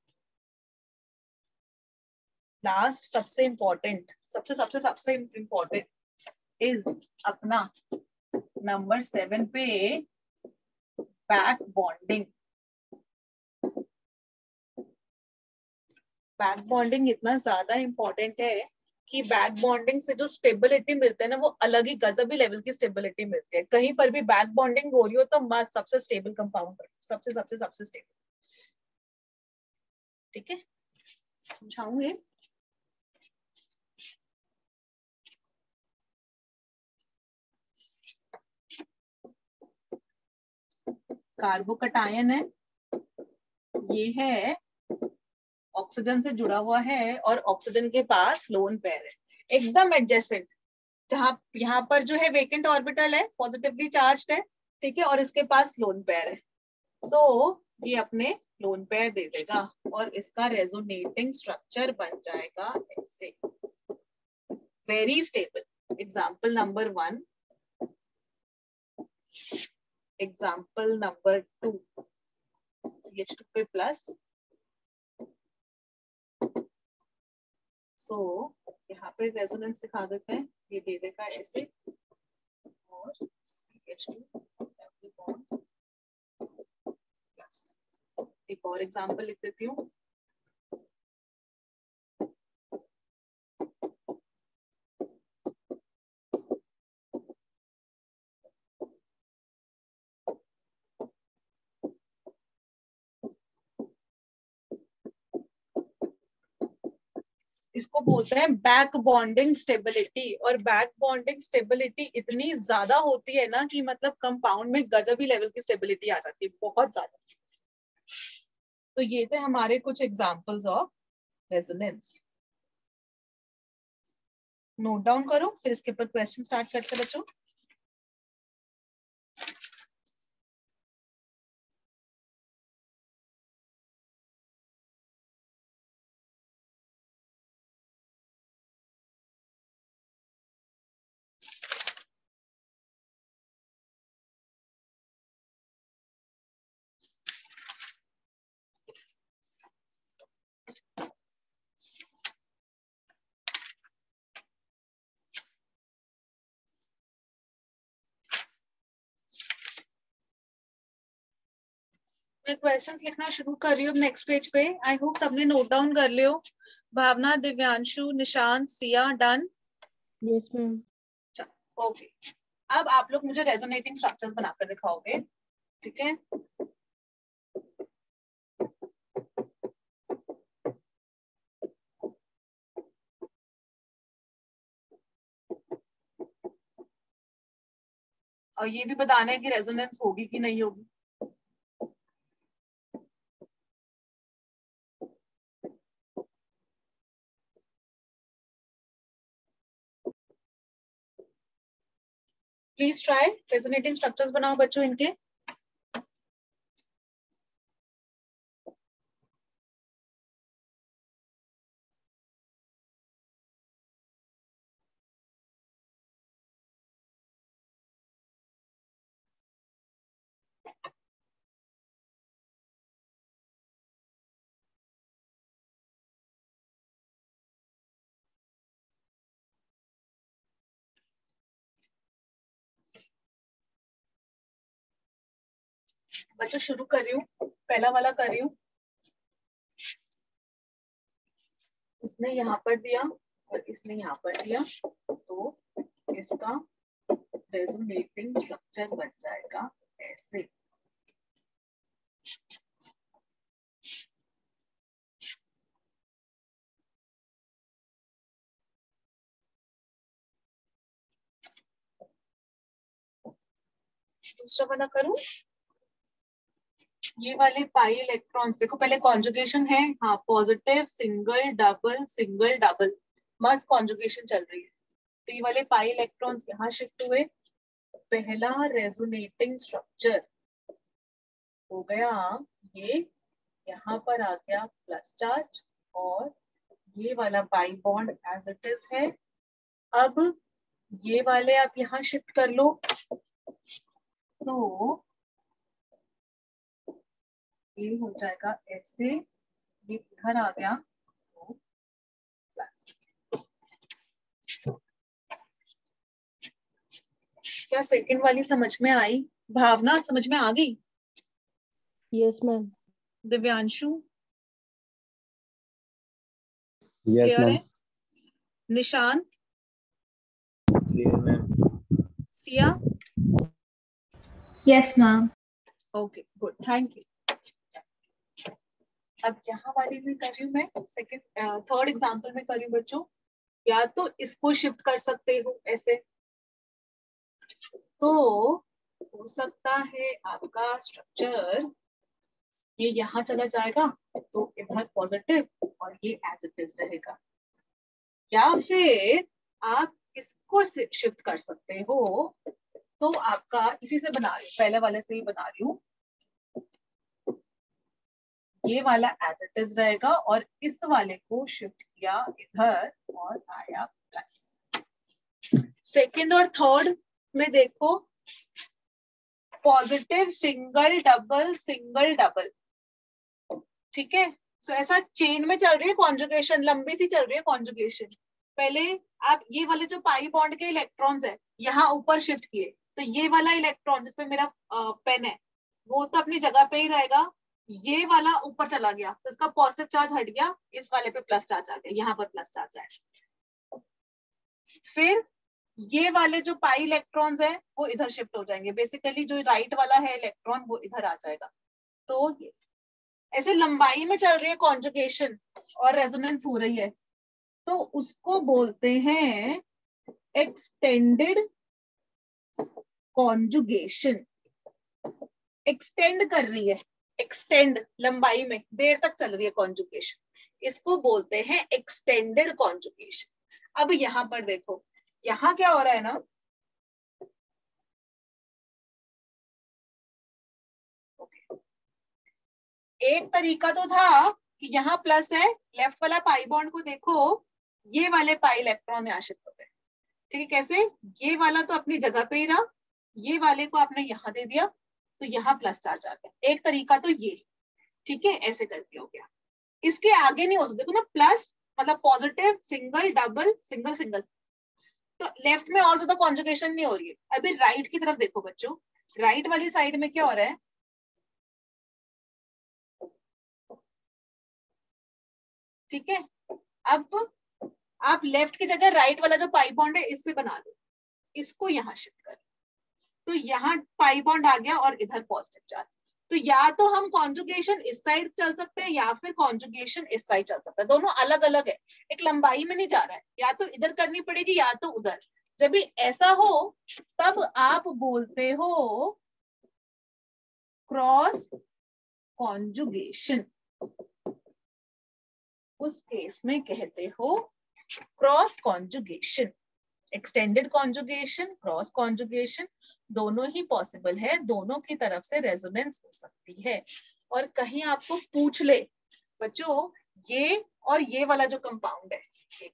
लास्ट सबसे इंपॉर्टेंट, सबसे सबसे सबसे इंपॉर्टेंट इज अपना नंबर सेवन पे बैक बॉन्डिंग। बैक बॉन्डिंग इतना ज्यादा इंपॉर्टेंट है कि बैक बॉन्डिंग से जो स्टेबिलिटी मिलता है ना, वो अलग ही गजब ही लेवल की स्टेबिलिटी मिलती है। कहीं पर भी बैक बॉन्डिंग हो रही हो तो मस्त सबसे स्टेबल कंपाउंड, सबसे सबसे सबसे स्टेबल, ठीक है। समझाऊंगे। कार्बोकटायन है, ये है ऑक्सीजन से जुड़ा हुआ है और ऑक्सीजन के पास लोन पेयर है, एकदम एडजेसेंट, जहां यहाँ पर जो है वेकेंट ऑर्बिटल है, पॉजिटिवली चार्ज्ड है, ठीक है, और इसके पास लोन पेयर है। सो so, ये अपने लोन पेयर दे देगा और इसका रेजोनेटिंग स्ट्रक्चर बन जाएगा ऐसे, very stable. Example number one, example number two, C H two पे प्लस, सो so, यहाँ पे रेजोनेंस दिखा देते हैं, ये दे देगा ऐसे, और C H two double bond plus. एक और एग्जांपल लिख देती हूँ, इसको बोलते हैं बैक बॉन्डिंग स्टेबिलिटी। और बैक बॉन्डिंग स्टेबिलिटी इतनी ज्यादा होती है ना कि मतलब कंपाउंड में गजब ही लेवल की स्टेबिलिटी आ जाती है, बहुत ज्यादा। तो ये थे हमारे कुछ examples of resonance. Note down करो, फिर इसके ऊपर क्वेश्चन स्टार्ट करते बच्चों। मैं क्वेश्चंस लिखना शुरू कर रही हूँ नेक्स्ट पेज पे। आई होप सबने नोट डाउन कर लियो। Bhavna, Divyanshu, Nishant, Siya, done? Yes ma'am. Okay, अब आप लोग मुझे रेजोनेटिंग स्ट्रक्चर्स बनाकर दिखाओगे, ठीक है? और ये भी बताना है कि रेजोनेंस होगी कि नहीं होगी। प्लीज ट्राई रेजोनेटिंग स्ट्रक्चर्स बनाओ बच्चों इनके। बच्चों शुरू कर रही हूँ, पहला वाला कर रही हूँ। इसने यहाँ पर दिया और इसने यहाँ पर दिया, तो इसका रेजोनेटिंग स्ट्रक्चर बन जाएगा ऐसे। दूसरा वाला करूं। ये वाले पाई इलेक्ट्रॉन्स देखो, पहले कॉन्जुगेशन है, हाँ, positive single double single double, मस्त कॉन्जुगेशन चल रही है। तो ये वाले पाई इलेक्ट्रॉन्स यहाँ शिफ्ट हुए। पहला रेजोनेटिंग स्ट्रक्चर हो गया ये, यहाँ पर आ गया प्लस चार्ज और ये वाला pi bond as it is है। अब ये वाले आप यहाँ शिफ्ट कर लो, तो ये हो जाएगा ऐसे, ये इधर आ गया तो प्लस। क्या सेकंड वाली समझ में आई? भावना समझ में आ गई? Yes ma'am. Divyanshu yes clear है? Ma'am. Nishant, clear ma'am. Siya? Yes ma'am. Okay good, thank you. अब यहाँ वाली में कर रही हूँ मैं, सेकंड थर्ड एग्जांपल में कर रही हूँ बच्चों। या तो इसको शिफ्ट कर सकते हो ऐसे, तो हो सकता है आपका स्ट्रक्चर ये यहाँ चला जाएगा तो इधर पॉजिटिव और ये एज इट इज रहेगा। या फिर आप इसको शिफ्ट कर सकते हो, तो आपका इसी से बना रही हूँ, पहले वाले से ही बना रही हूँ। ये वाला एज इट इज रहेगा और इस वाले को शिफ्ट किया इधर और आया प्लस। सेकंड और थर्ड में देखो, positive single double single double, ठीक है? सो so, ऐसा चेन में चल रही है कॉन्जुगेशन, लंबी सी चल रही है कॉन्जुगेशन। पहले आप ये वाले जो पाई बॉन्ड के इलेक्ट्रॉन्स है यहाँ ऊपर शिफ्ट किए, तो ये वाला इलेक्ट्रॉन जिसपे मेरा पेन है वो तो अपनी जगह पे ही रहेगा। ये वाला ऊपर चला गया तो इसका पॉजिटिव चार्ज हट गया, इस वाले पे प्लस चार्ज आ गया, यहाँ पर प्लस चार्ज आया। फिर ये वाले जो पाई इलेक्ट्रॉन्स है वो इधर शिफ्ट हो जाएंगे, बेसिकली जो राइट वाला है इलेक्ट्रॉन वो इधर आ जाएगा। तो ये ऐसे लंबाई में चल रही है कॉन्जुगेशन और रेजोनेंस हो रही है, तो उसको बोलते हैं एक्सटेंडेड कॉन्जुगेशन। एक्सटेंड कर रही है, एक्सटेंड लंबाई में देर तक चल रही है कॉन्जुगेशन, इसको बोलते हैं एक्सटेंडेड कॉन्जुगेशन। अब यहाँ पर देखो, यहाँ क्या हो रहा है ना, एक तरीका तो था कि यहाँ प्लस है, लेफ्ट वाला पाई बॉन्ड को देखो, ये वाले पाई इलेक्ट्रॉन यहाँ शिफ्ट हो गए, ठीक है? कैसे? ये वाला तो अपनी जगह पे ही रहा, ये वाले को आपने यहाँ दे दिया तो यहाँ प्लस चार्ज आ गया। एक तरीका तो ये, ठीक है, ऐसे करके हो गया। इसके आगे नहीं हो सकते, देखो ना, प्लस मतलब positive single double single single, तो लेफ्ट में और ज्यादा कॉन्जुगेशन नहीं हो रही है। अभी राइट की तरफ देखो बच्चों, राइट वाली साइड में क्या हो रहा है, ठीक है, अब आप लेफ्ट की जगह राइट वाला जो पाई बॉन्ड है इससे बना लो, इसको यहाँ शिफ्ट कर, तो यहाँ पाई बॉन्ड आ गया और इधर पॉजिटिव चार्ज। तो या तो हम कॉन्जुगेशन इस साइड चल सकते हैं या फिर कॉन्जुगेशन इस साइड चल सकता है, दोनों अलग अलग है, एक लंबाई में नहीं जा रहा है, या तो इधर करनी पड़ेगी या तो उधर। जब भी ऐसा हो तब आप बोलते हो क्रॉस कॉन्जुगेशन, उस केस में कहते हो cross conjugation. Extended conjugation, cross conjugation दोनों ही पॉसिबल है, दोनों की तरफ से रेजोनेंस हो सकती है। और कहीं आपको पूछ ले बच्चों ये और ये वाला जो कंपाउंड है,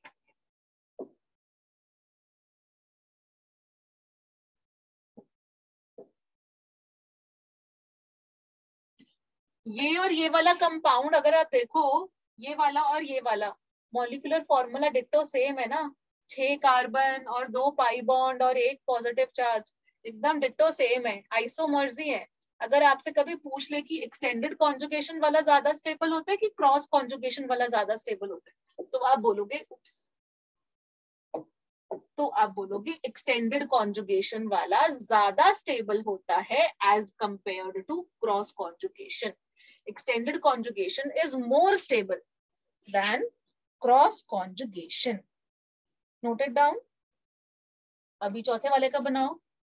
ये और ये वाला कंपाउंड अगर आप देखो, ये वाला और ये वाला मॉलिक्यूलर फॉर्मूला डिट्टो सेम है ना, छह कार्बन और दो पाई बॉन्ड और एक पॉजिटिव चार्ज, एकदम डिट्टो सेम है, आइसोमर्स ही है। अगर आपसे कभी पूछ ले कि एक्सटेंडेड कॉन्जुगेशन वाला ज्यादा स्टेबल होता है कि क्रॉस कॉन्जुगेशन वाला ज्यादा स्टेबल होता है, तो आप बोलोगे उप्स, तो आप बोलोगे एक्सटेंडेड कॉन्जुगेशन वाला ज्यादा स्टेबल होता है as compared to cross conjugation. Extended conjugation is more stable than cross conjugation. Note it down. अभी चौथे वाले का बनाओ।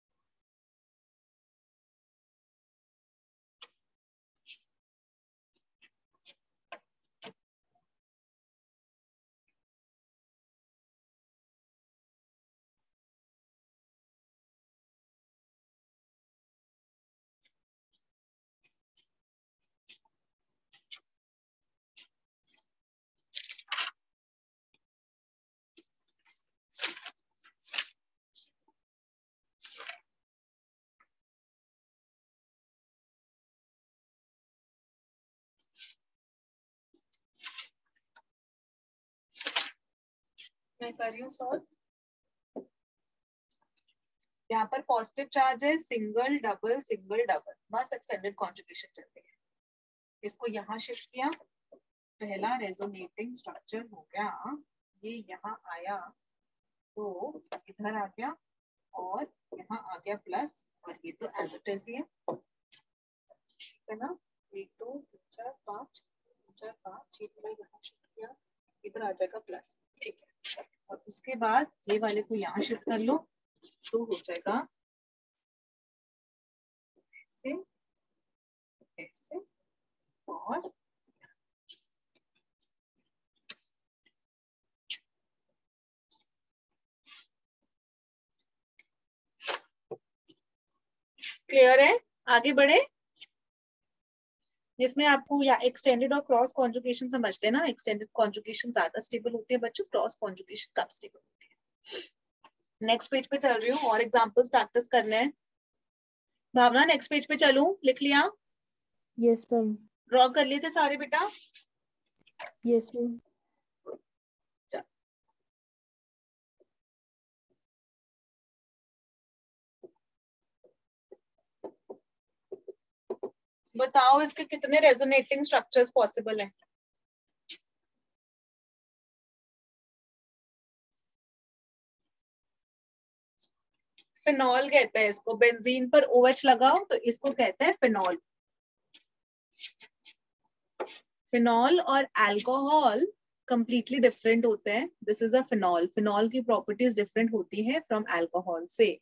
मैं कर रही हूँ सॉल्व। यहाँ पर पॉजिटिव चार्ज है, सिंगल डबल सिंगल डबल, बस एक्सटेंडेड कॉन्जुगेशन चल रही है। इसको यहाँ शिफ्ट किया, पहला रेजोनेटिंग स्ट्रक्चर हो गया, ये यहाँ आया तो इधर आ गया और यहाँ आ गया प्लस, और ये तो एज इट इज ही है, ठीक है ना। एक दो तीन चार पाँच, तीन चार पाँच, ये पूरा यहाँ शिफ्ट किया, इधर आ जाएगा प्लस, ठीक है। और उसके बाद ये वाले को यहाँ शिफ्ट कर लो तो हो जाएगा ऐसे ऐसे और क्लियर है। आगे बढ़े, जिसमें आपको या एक्सटेंडेड और क्रॉस कॉन्जुगेशन समझ लेना। एक्सटेंडेड कॉन्जुगेशन ज्यादा स्टेबल होती है बच्चों, क्रॉस कॉन्जुगेशन कम स्टेबल होती है। नेक्स्ट पेज पे चल रही हूँ और एग्जांपल्स प्रैक्टिस करने हैं। भावना नेक्स्ट पेज पे चलूं, लिख लिया? Yes ma'am. ड्रॉ कर लिए थे सारे बेटा? Yes ma'am. बताओ इसके कितने रेजोनेटिंग स्ट्रक्चर्स पॉसिबल हैं? फिनॉल कहते हैं इसको, बेंजीन पर ओएच लगाओ तो इसको कहते हैं फिनॉल। फिनॉल और अल्कोहल कंप्लीटली डिफरेंट होते हैं। This is a phenol. Phenol की प्रॉपर्टीज डिफरेंट होती है फ्रॉम अल्कोहल से।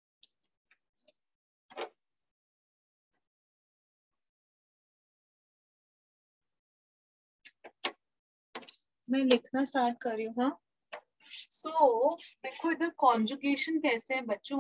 मैं लिखना स्टार्ट कर रही हूँ। हाँ, सो so, देखो इधर कॉन्जुगेशन कैसे है बच्चों।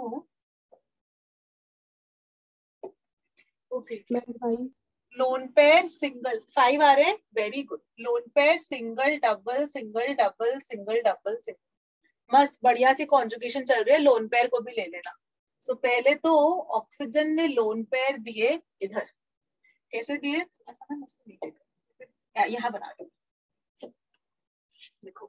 Okay, lone pair single, five आ रहे हैं, very good. Lone pair single double single double single double single, मस्त बढ़िया सी कॉन्जुगेशन चल रही है। लोन पेयर को भी ले लेना। सो so, पहले तो ऑक्सीजन ने लोन पेयर दिए इधर, कैसे दिए ऐसा ना, उसको नीचे यहाँ बना दो, देखो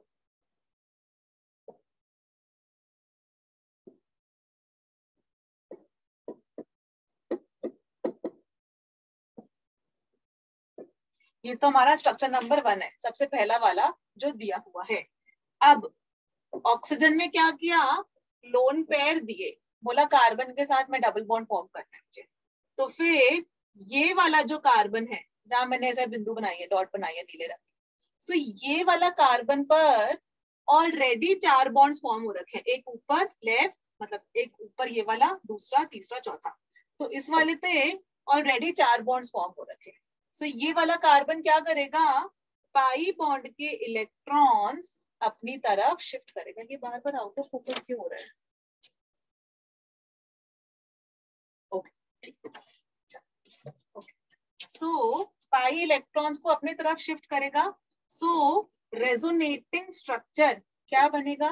ये तो हमारा स्ट्रक्चर नंबर वन है, सबसे पहला वाला जो दिया हुआ है। अब ऑक्सीजन ने क्या किया, लोन पेयर दिए, बोला कार्बन के साथ में डबल बॉन्ड फॉर्म करना है मुझे। तो फिर ये वाला जो कार्बन है, जहां मैंने ऐसा बिंदु बनाई है, डॉट बनाई है नीले रंग, तो ये वाला कार्बन पर ऑलरेडी चार बॉन्ड्स फॉर्म हो रखे हैं, एक ऊपर लेफ्ट, मतलब एक ऊपर ये वाला, दूसरा, तीसरा, चौथा। तो इस वाले पे ऑलरेडी चार बॉन्ड्स फॉर्म हो रखे हैं। सो so, ये वाला कार्बन क्या करेगा, पाई बॉन्ड के इलेक्ट्रॉन्स अपनी तरफ शिफ्ट करेगा। ये बार बार आउट ऑफ फोकस क्यों हो रहा है? ओके ठीक, ओके। सो पाई इलेक्ट्रॉन्स को अपनी तरफ शिफ्ट करेगा। सो रेजोनेटिंग स्ट्रक्चर क्या बनेगा,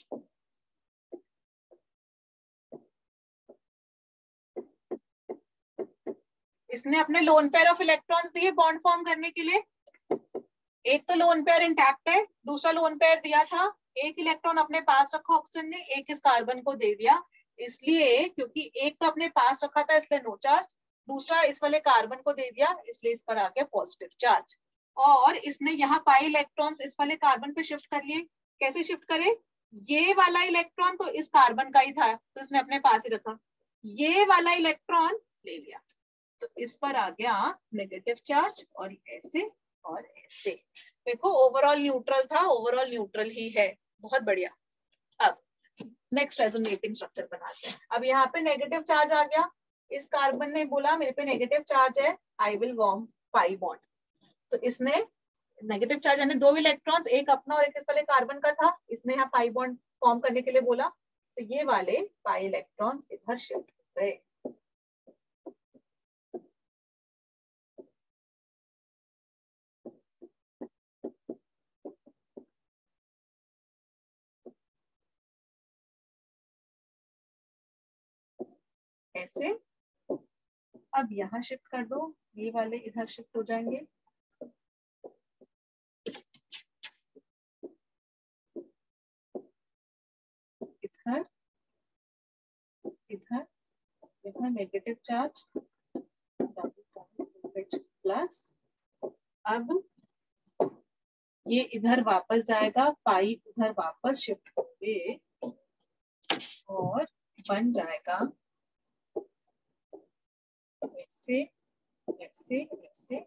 इसने अपने लोन पेयर ऑफ इलेक्ट्रॉन्स दिए बॉन्ड फॉर्म करने के लिए। एक तो लोन पेयर इंटैक्ट है, दूसरा लोन पेयर दिया था, एक इलेक्ट्रॉन अपने पास रखा ऑक्सीजन ने, एक इस कार्बन को दे दिया। इसलिए क्योंकि एक तो अपने पास रखा था इसलिए नो चार्ज, दूसरा इस वाले कार्बन को दे दिया इसलिए इस पर आ गया पॉजिटिव चार्ज। और इसने यहाँ पाई इलेक्ट्रॉन्स इस वाले कार्बन पे शिफ्ट कर लिए। कैसे शिफ्ट करे, ये वाला इलेक्ट्रॉन तो इस कार्बन का ही था तो इसने अपने पास ही रखा, ये वाला इलेक्ट्रॉन ले लिया, तो इस पर आ गया नेगेटिव चार्ज, और ऐसे और ऐसे। देखो ओवरऑल न्यूट्रल था, ओवरऑल न्यूट्रल ही है, बहुत बढ़िया। अब नेक्स्ट रेजोनेटिंग स्ट्रक्चर बनाते हैं। अब यहाँ पे नेगेटिव चार्ज आ गया, इस कार्बन ने बोला मेरे पे नेगेटिव चार्ज है, I will form pi bond. तो इसने नेगेटिव चार्ज यानी दो इलेक्ट्रॉन्स, एक अपना और एक इस वाले कार्बन का था, इसने यहाँ पाई बॉन्ड फॉर्म करने के लिए बोला, तो ये वाले पाई इलेक्ट्रॉन्स इधर शिफ्ट हो गए। ऐसे अब यहाँ शिफ्ट कर दो, ये वाले इधर शिफ्ट हो जाएंगे। इधर इधर इधर नेगेटिव चार्ज प्लस, अब ये इधर वापस जाएगा, पाई उधर वापस शिफ्ट होंगे और बन जाएगा ऐसे ऐसे ऐसे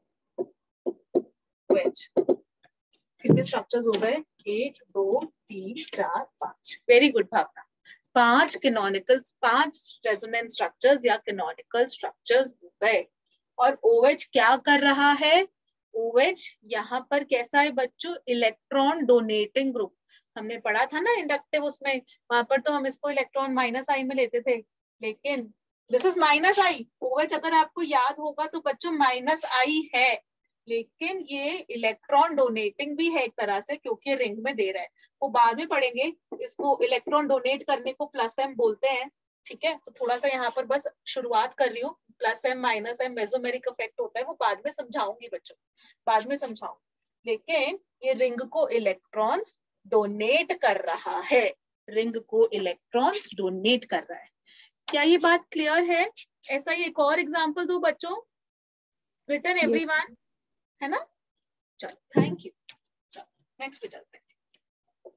वेज। कितने स्ट्रक्चर्स हो गए, एक दो तीन चार पांच। वेरी गुड भावना, पांच कैनोनिकल, पांच रेजोनेंस स्ट्रक्चर्स या कैनोनिकल स्ट्रक्चर्स हो गए। और ओएच क्या कर रहा है, ओएच यहाँ पर कैसा है बच्चों, इलेक्ट्रॉन डोनेटिंग ग्रुप। हमने पढ़ा था ना इंडक्टिव, उसमें वहां पर तो हम इसको इलेक्ट्रॉन माइनस आई में लेते थे, लेकिन this is minus I. OH अगर आपको याद होगा तो बच्चों माइनस आई है, लेकिन ये इलेक्ट्रॉन डोनेटिंग भी है एक तरह से, क्योंकि रिंग में दे रहा है। वो बाद में पढ़ेंगे, इसको इलेक्ट्रॉन डोनेट करने को प्लस एम बोलते हैं, ठीक है। तो थोड़ा सा यहाँ पर बस शुरुआत कर रही हूँ, plus M minus M mesomeric effect होता है, वो बाद में समझाऊंगी बच्चों, बाद में समझाऊंगी। लेकिन ये रिंग को इलेक्ट्रॉन्स डोनेट कर रहा है, रिंग को इलेक्ट्रॉन्स डोनेट कर रहा है। क्या ये बात क्लियर है? ऐसा ही एक और एग्जाम्पल दो बच्चों, रिटन एवरीवन, है ना? चलो थैंक यू, चलो नेक्स्ट पे चलते हैं।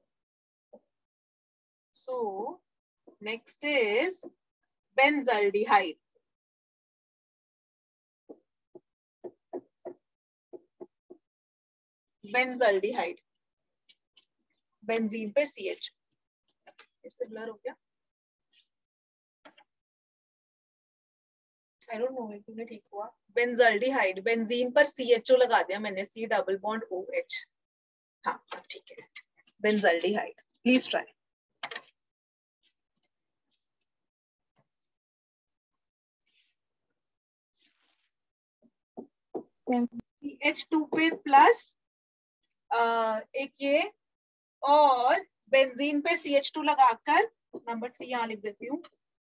So next is benzaldehyde. Benzaldehyde, benzene पे सी एच, इससे ब्लर हो गया, आई डोंट नो क्यों ठीक हुआ। बेंजल्डिहाइड, बेंजीन पर सी एच ओ लगा दिया मैंने, C double bond O H. हाँ ठीक है, benzaldehyde, please try. C H two पे प्लस एक ये, और बेंजीन पे सी एच टू लगाकर, नंबर थ्री यहाँ लिख देती हूँ,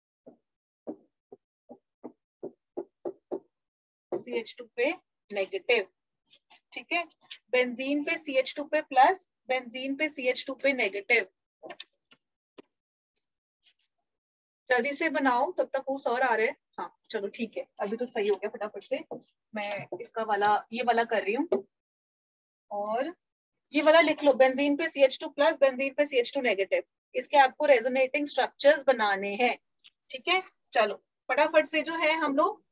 सी एच टू पे नेगेटिव, ठीक है। बेंजीन पे सी एच टू पे प्लस, बेंजीन पे सी एच टू पे नेगेटिव। जल्दी से बनाओ तब तक वो सर आ रहे हैं। हाँ चलो ठीक है, अभी तो सही हो गया। फटाफट से मैं इसका वाला ये वाला कर रही हूँ, और ये वाला लिख लो, बेंजीन पे C H two plus, benzene पे सी एच टू नेगेटिव। इसके आपको रेजोनेटिंग स्ट्रक्चर्स बनाने हैं, ठीक है। चलो फटाफट से जो है हम लोग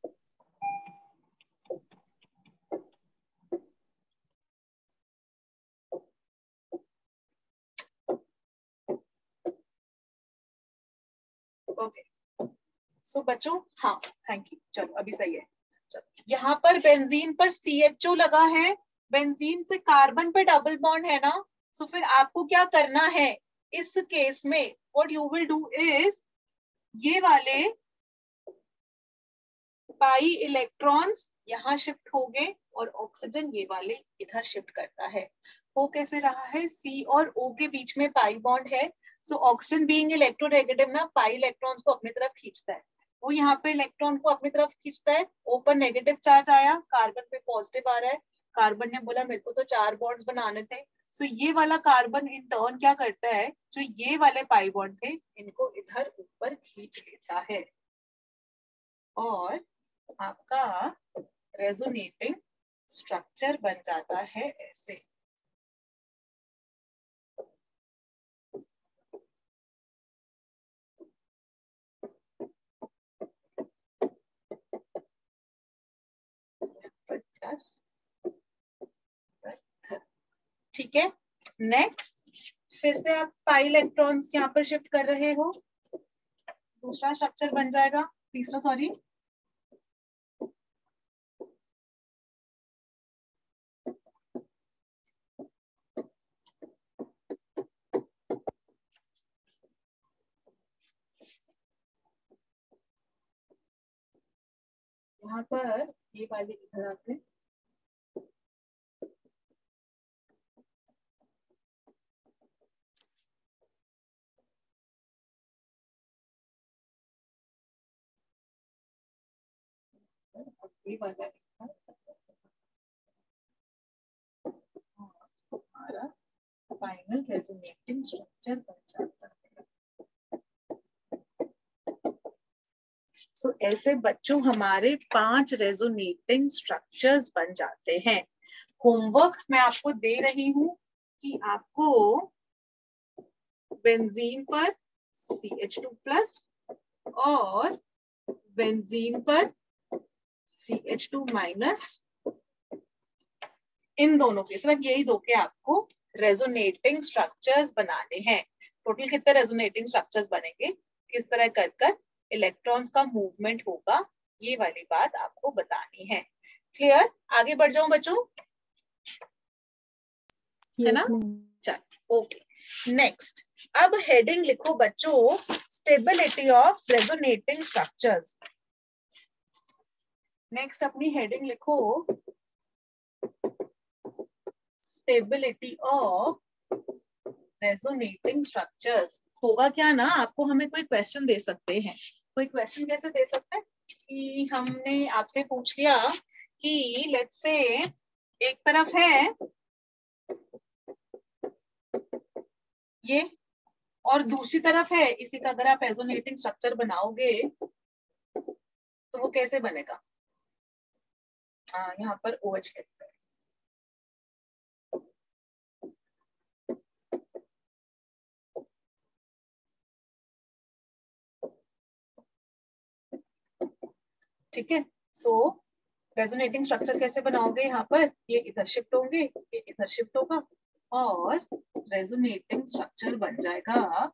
ओके सो बच्चों, हाँ थैंक यू, चलो अभी सही है। चलो यहाँ पर बेंजीन पर सी एच ओ लगा है, बेंजीन से कार्बन पे डबल बॉन्ड है ना, सो फिर आपको क्या करना है इस केस में, what you will do is, ये वाले पाई इलेक्ट्रॉन्स यहाँ शिफ्ट हो गए और ऑक्सीजन ये वाले इधर शिफ्ट करता है। वो कैसे रहा है, C और O के बीच में पाई बॉन्ड है, सो ऑक्सीजन बीइंग इलेक्ट्रोनेगेटिव ना पाई इलेक्ट्रॉन्स को अपनी तरफ खींचता है, वो यहाँ पे इलेक्ट्रॉन को अपनी तरफ खींचता है। O पर नेगेटिव चार्ज आया, कार्बन पे पॉजिटिव आ रहा है, कार्बन ने बोला मेरे को तो चार बॉन्ड्स बनाने थे, सो ये वाला कार्बन इन टर्न क्या करता है, जो ये वाले पाई बॉन्ड थे इनको इधर ऊपर खींच लेता है, और आपका रेजोनेटिंग स्ट्रक्चर बन जाता है ऐसे। ठीक है, नेक्स्ट फिर से आप पाई इलेक्ट्रॉन्स यहाँ पर शिफ्ट कर रहे हो, दूसरा स्ट्रक्चर बन जाएगा, तीसरा सॉरी, यहाँ पर ये वाले इधर आते हैं, ये वाला इधर, हमारा फाइनल रेजोनेटिंग स्ट्रक्चर बन जाता है। सो so, ऐसे बच्चों हमारे पांच रेजोनेटिंग स्ट्रक्चर्स बन जाते हैं। होमवर्क मैं आपको दे रही हूं कि आपको बेंजीन पर सी एच टू प्लस और बेंजीन पर सी एच टू माइनस, इन दोनों के सिर्फ यही दो के आपको रेजोनेटिंग स्ट्रक्चर्स बनाने हैं। टोटल कितने रेजोनेटिंग स्ट्रक्चर्स बनेंगे, किस तरह कर कर इलेक्ट्रॉन्स का मूवमेंट होगा, ये वाली बात आपको बतानी है। क्लियर, आगे बढ़ जाऊं बच्चों, है ना। चलो ओके, नेक्स्ट अब हेडिंग लिखो बच्चों, stability of resonating structures. Next अपनी हेडिंग लिखो, स्टेबिलिटी ऑफ रेजोनेटिंग स्ट्रक्चर्स। होगा क्या ना, आपको हमें कोई क्वेश्चन दे सकते हैं, कोई क्वेश्चन कैसे दे सकते हैं कि हमने आपसे पूछ लिया कि लेट्स से एक तरफ है ये और दूसरी तरफ है, इसी का अगर आप रेजोनेटिंग स्ट्रक्चर बनाओगे तो वो कैसे बनेगा, आ, यहाँ पर OH लिखते हैं, ठीक है। सो रेजोनेटिंग स्ट्रक्चर कैसे बनाओगे, यहाँ पर ये इधर शिफ्ट होंगे, ये इधर शिफ्ट होगा और रेजोनेटिंग स्ट्रक्चर बन जाएगा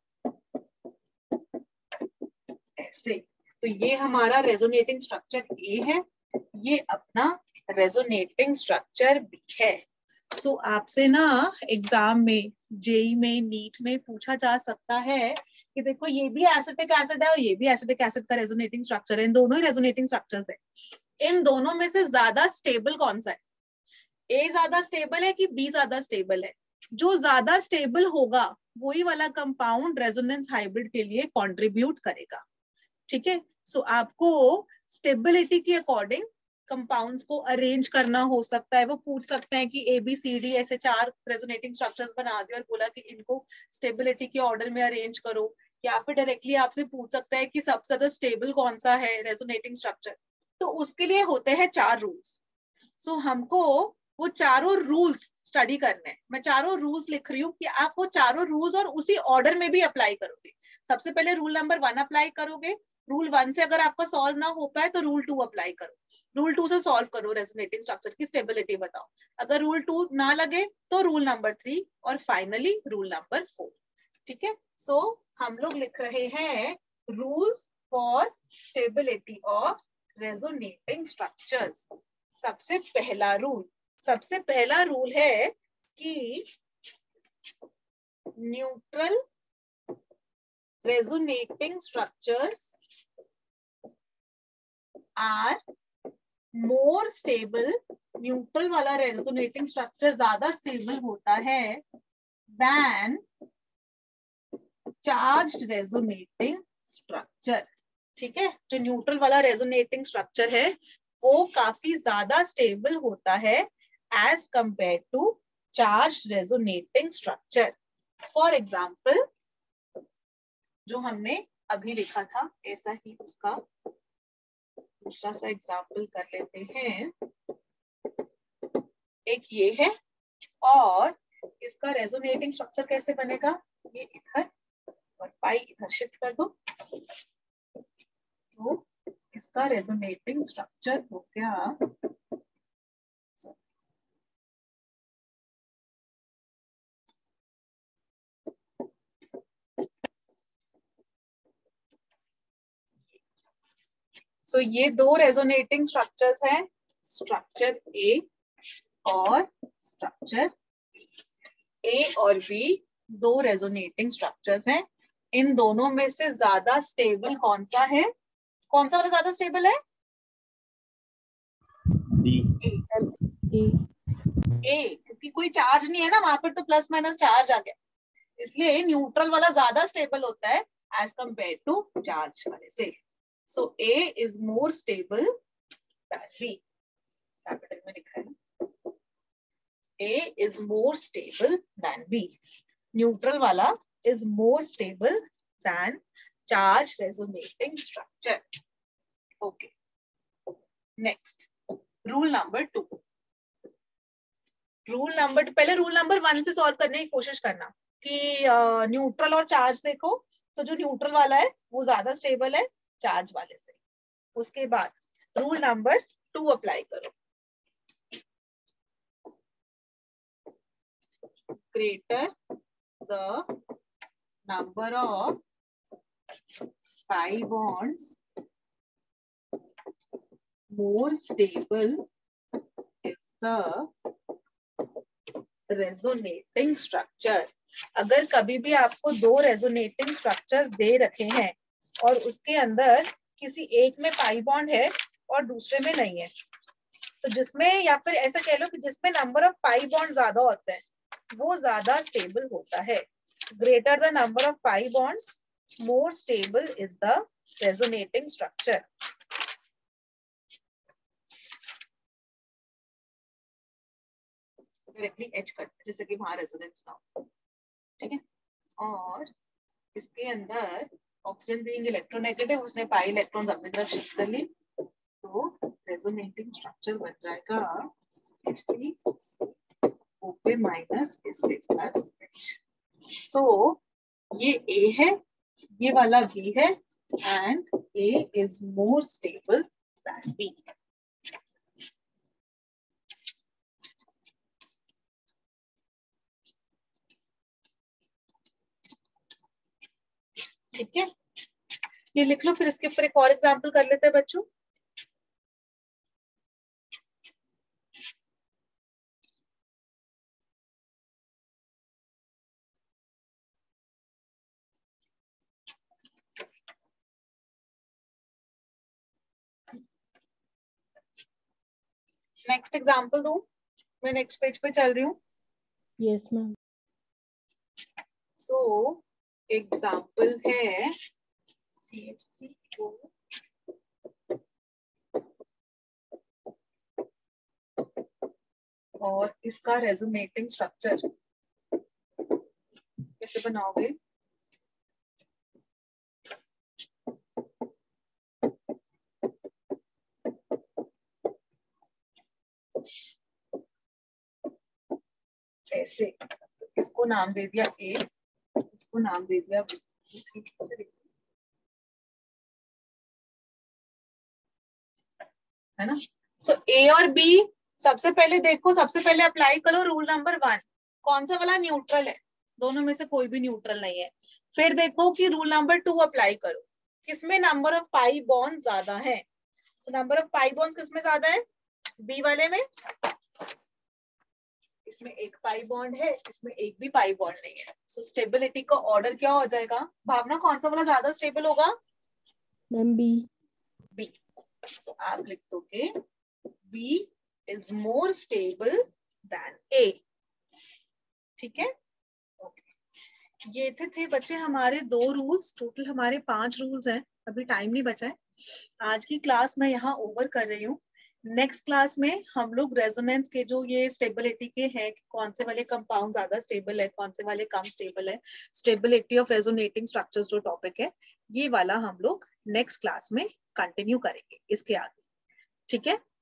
ऐसे। तो ये हमारा रेजोनेटिंग स्ट्रक्चर ए है, ये अपना रेजोनेटिंग स्ट्रक्चर बी है। सो so, आपसे ना एग्जाम में, जेई में, नीट में पूछा जा सकता है कि देखो ये भी एसिटिक एसिड है और ये भी एसिटिक एसिड का रेजोनेटिंग स्ट्रक्चर है, इन दोनों ही रेजोनेटिंग स्ट्रक्चर्स है, इन दोनों में से ज्यादा स्टेबल कौन सा है, ए ज्यादा स्टेबल है कि बी ज्यादा स्टेबल है। जो ज्यादा स्टेबल होगा वही वाला कंपाउंड रेजोनेंस हाइब्रिड के लिए कंट्रीब्यूट करेगा, ठीक है। सो so, आपको स्टेबिलिटी के अकॉर्डिंग कंपाउंड्स को अरेंज करना हो सकता है, वो पूछ सकते हैं कि ए बी सी डी ऐसे चार रेजोनेटिंग स्ट्रक्चर्स बना दिए और बोला कि इनको स्टेबिलिटी के ऑर्डर में अरेंज करो, या फिर डायरेक्टली आपसे पूछ सकता है कि सबसे ज्यादा स्टेबल कौन सा है रेजोनेटिंग स्ट्रक्चर, तो उसके लिए होते हैं चार रूल्स। सो so, हमको वो चारों रूल्स स्टडी करने हैं। मैं चारों रूल्स लिख रही हूँ कि आप वो चारों रूल्स और उसी ऑर्डर में भी अप्लाई करोगे। सबसे पहले रूल नंबर वन अप्लाई करोगे, रूल वन से अगर आपका सॉल्व ना हो पाए तो रूल टू अप्लाई करो, रूल टू से सॉल्व करो, रेजोनेटिंग स्ट्रक्चर की स्टेबिलिटी बताओ। अगर रूल टू ना लगे तो रूल नंबर थ्री और फाइनली रूल नंबर फोर। ठीक है, सो हम लोग लिख रहे हैं rules for stability of resonating structures. सबसे पहला रूल सबसे पहला रूल है कि neutral resonating structures are more stable. Neutral वाला रेजोनेटिंग स्ट्रक्चर ज्यादा स्टेबल होता है देन चार्ज्ड रेजोनेटिंग स्ट्रक्चर। ठीक है, जो न्यूट्रल वाला रेजोनेटिंग स्ट्रक्चर है वो काफी ज्यादा स्टेबल होता है as compare to charged resonating structure. For example जो हमने अभी लिखा था ऐसा ही उसका दूसरा सा एग्जाम्पल कर लेते हैं। एक ये है और इसका रेजोनेटिंग स्ट्रक्चर कैसे बनेगा, ये इधर और पाई इधर शिफ्ट कर दो तो इसका रेजोनेटिंग स्ट्रक्चर हो गया सो so, ये दो रेजोनेटिंग स्ट्रक्चर्स हैं, स्ट्रक्चर ए और स्ट्रक्चर ए और बी दो रेजोनेटिंग स्ट्रक्चर्स हैं। इन दोनों में से ज्यादा स्टेबल कौन सा है, कौन सा वाला ज्यादा स्टेबल है? बी। ए ए क्योंकि कोई चार्ज नहीं है ना वहां पर, तो प्लस माइनस चार्ज आ गया, इसलिए न्यूट्रल वाला ज्यादा स्टेबल होता है एज कंपेयर टू चार्ज वाले से। So A is more stable than B. Capital में लिखा है A is more stable than B. Neutral वाला is more stable than charged resonating structure. Okay. Next, rule number two. Rule number पहले rule number one से solve करने की कोशिश करना कि न्यूट्रल uh, और चार्ज देखो, तो जो न्यूट्रल वाला है वो ज्यादा स्टेबल है चार्ज वाले से। उसके बाद रूल नंबर टू अप्लाई करो। Greater the number of pi bonds, more stable is the resonating structure. अगर कभी भी आपको दो रेजोनेटिंग स्ट्रक्चर्स दे रखे हैं और उसके अंदर किसी एक में पाई बॉन्ड है और दूसरे में नहीं है, तो जिसमें, या फिर ऐसा कह लो कि जिसमें नंबर ऑफ पाई बॉन्ड ज्यादा होते हैं वो ज्यादा स्टेबल होता है। Greater the number of pi bonds more stable is the resonating structure. Directly एच करते जैसे कि वहां रेजोनेंस ना हो। ठीक है, और इसके अंदर ऑक्सीजन बीइंग इलेक्ट्रोनेगेटिव उसने पाई इलेक्ट्रॉन्स अपनी तरफ शिफ्ट कर ली, तो रेजोनेटिंग स्ट्रक्चर बन जाएगा H three okay minus H plus H. So ये ए है, ये वाला बी है and A is more stable than B. ठीक है, ये लिख लो, फिर इसके ऊपर एक और एग्जांपल कर लेते हैं बच्चों। नेक्स्ट एग्जांपल दूं, मैं नेक्स्ट पेज पे चल रही हूँ। Yes ma'am. सो एग्जांपल है सी एच थ्री ओ और इसका रेजोनेटिंग स्ट्रक्चर कैसे बनाओगे? ऐसे, तो इसको नाम दे दिया ए, इसको नाम दे दिया बी। है ना। सो ए और बी, सबसे पहले देखो, सबसे पहले अप्लाई करो रूल नंबर वन। कौन सा वाला न्यूट्रल है? दोनों में से कोई भी न्यूट्रल नहीं है। फिर देखो कि रूल नंबर टू अप्लाई करो, किसमें नंबर ऑफ पाई बॉन्ड ज्यादा है। So number of pi bonds किसमें ज्यादा है? बी वाले में। इसमें एक पाई बॉन्ड है, इसमें एक भी पाई बॉन्ड नहीं है। सो so, स्टेबिलिटी का ऑर्डर क्या हो जाएगा? भावना, कौन सा वाला ज्यादा स्टेबल होगा? Ma'am B. बी। सो आप लिख दोगे B is more stable than A. ठीक है, okay. ये थे थे बच्चे हमारे दो रूल्स, टोटल हमारे पांच रूल्स हैं। अभी टाइम नहीं बचा है। आज की क्लास मैं यहाँ ओवर कर रही हूँ। नेक्स्ट क्लास में हम लोग रेजोनेंस के जो ये स्टेबिलिटी के हैं, कौन से वाले कंपाउंड ज्यादा स्टेबल है, कौन से वाले कम स्टेबल है, स्टेबिलिटी ऑफ रेजोनेटिंग स्ट्रक्चर्स जो टॉपिक है, ये वाला हम लोग नेक्स्ट क्लास में कंटिन्यू करेंगे इसके आगे। ठीक है।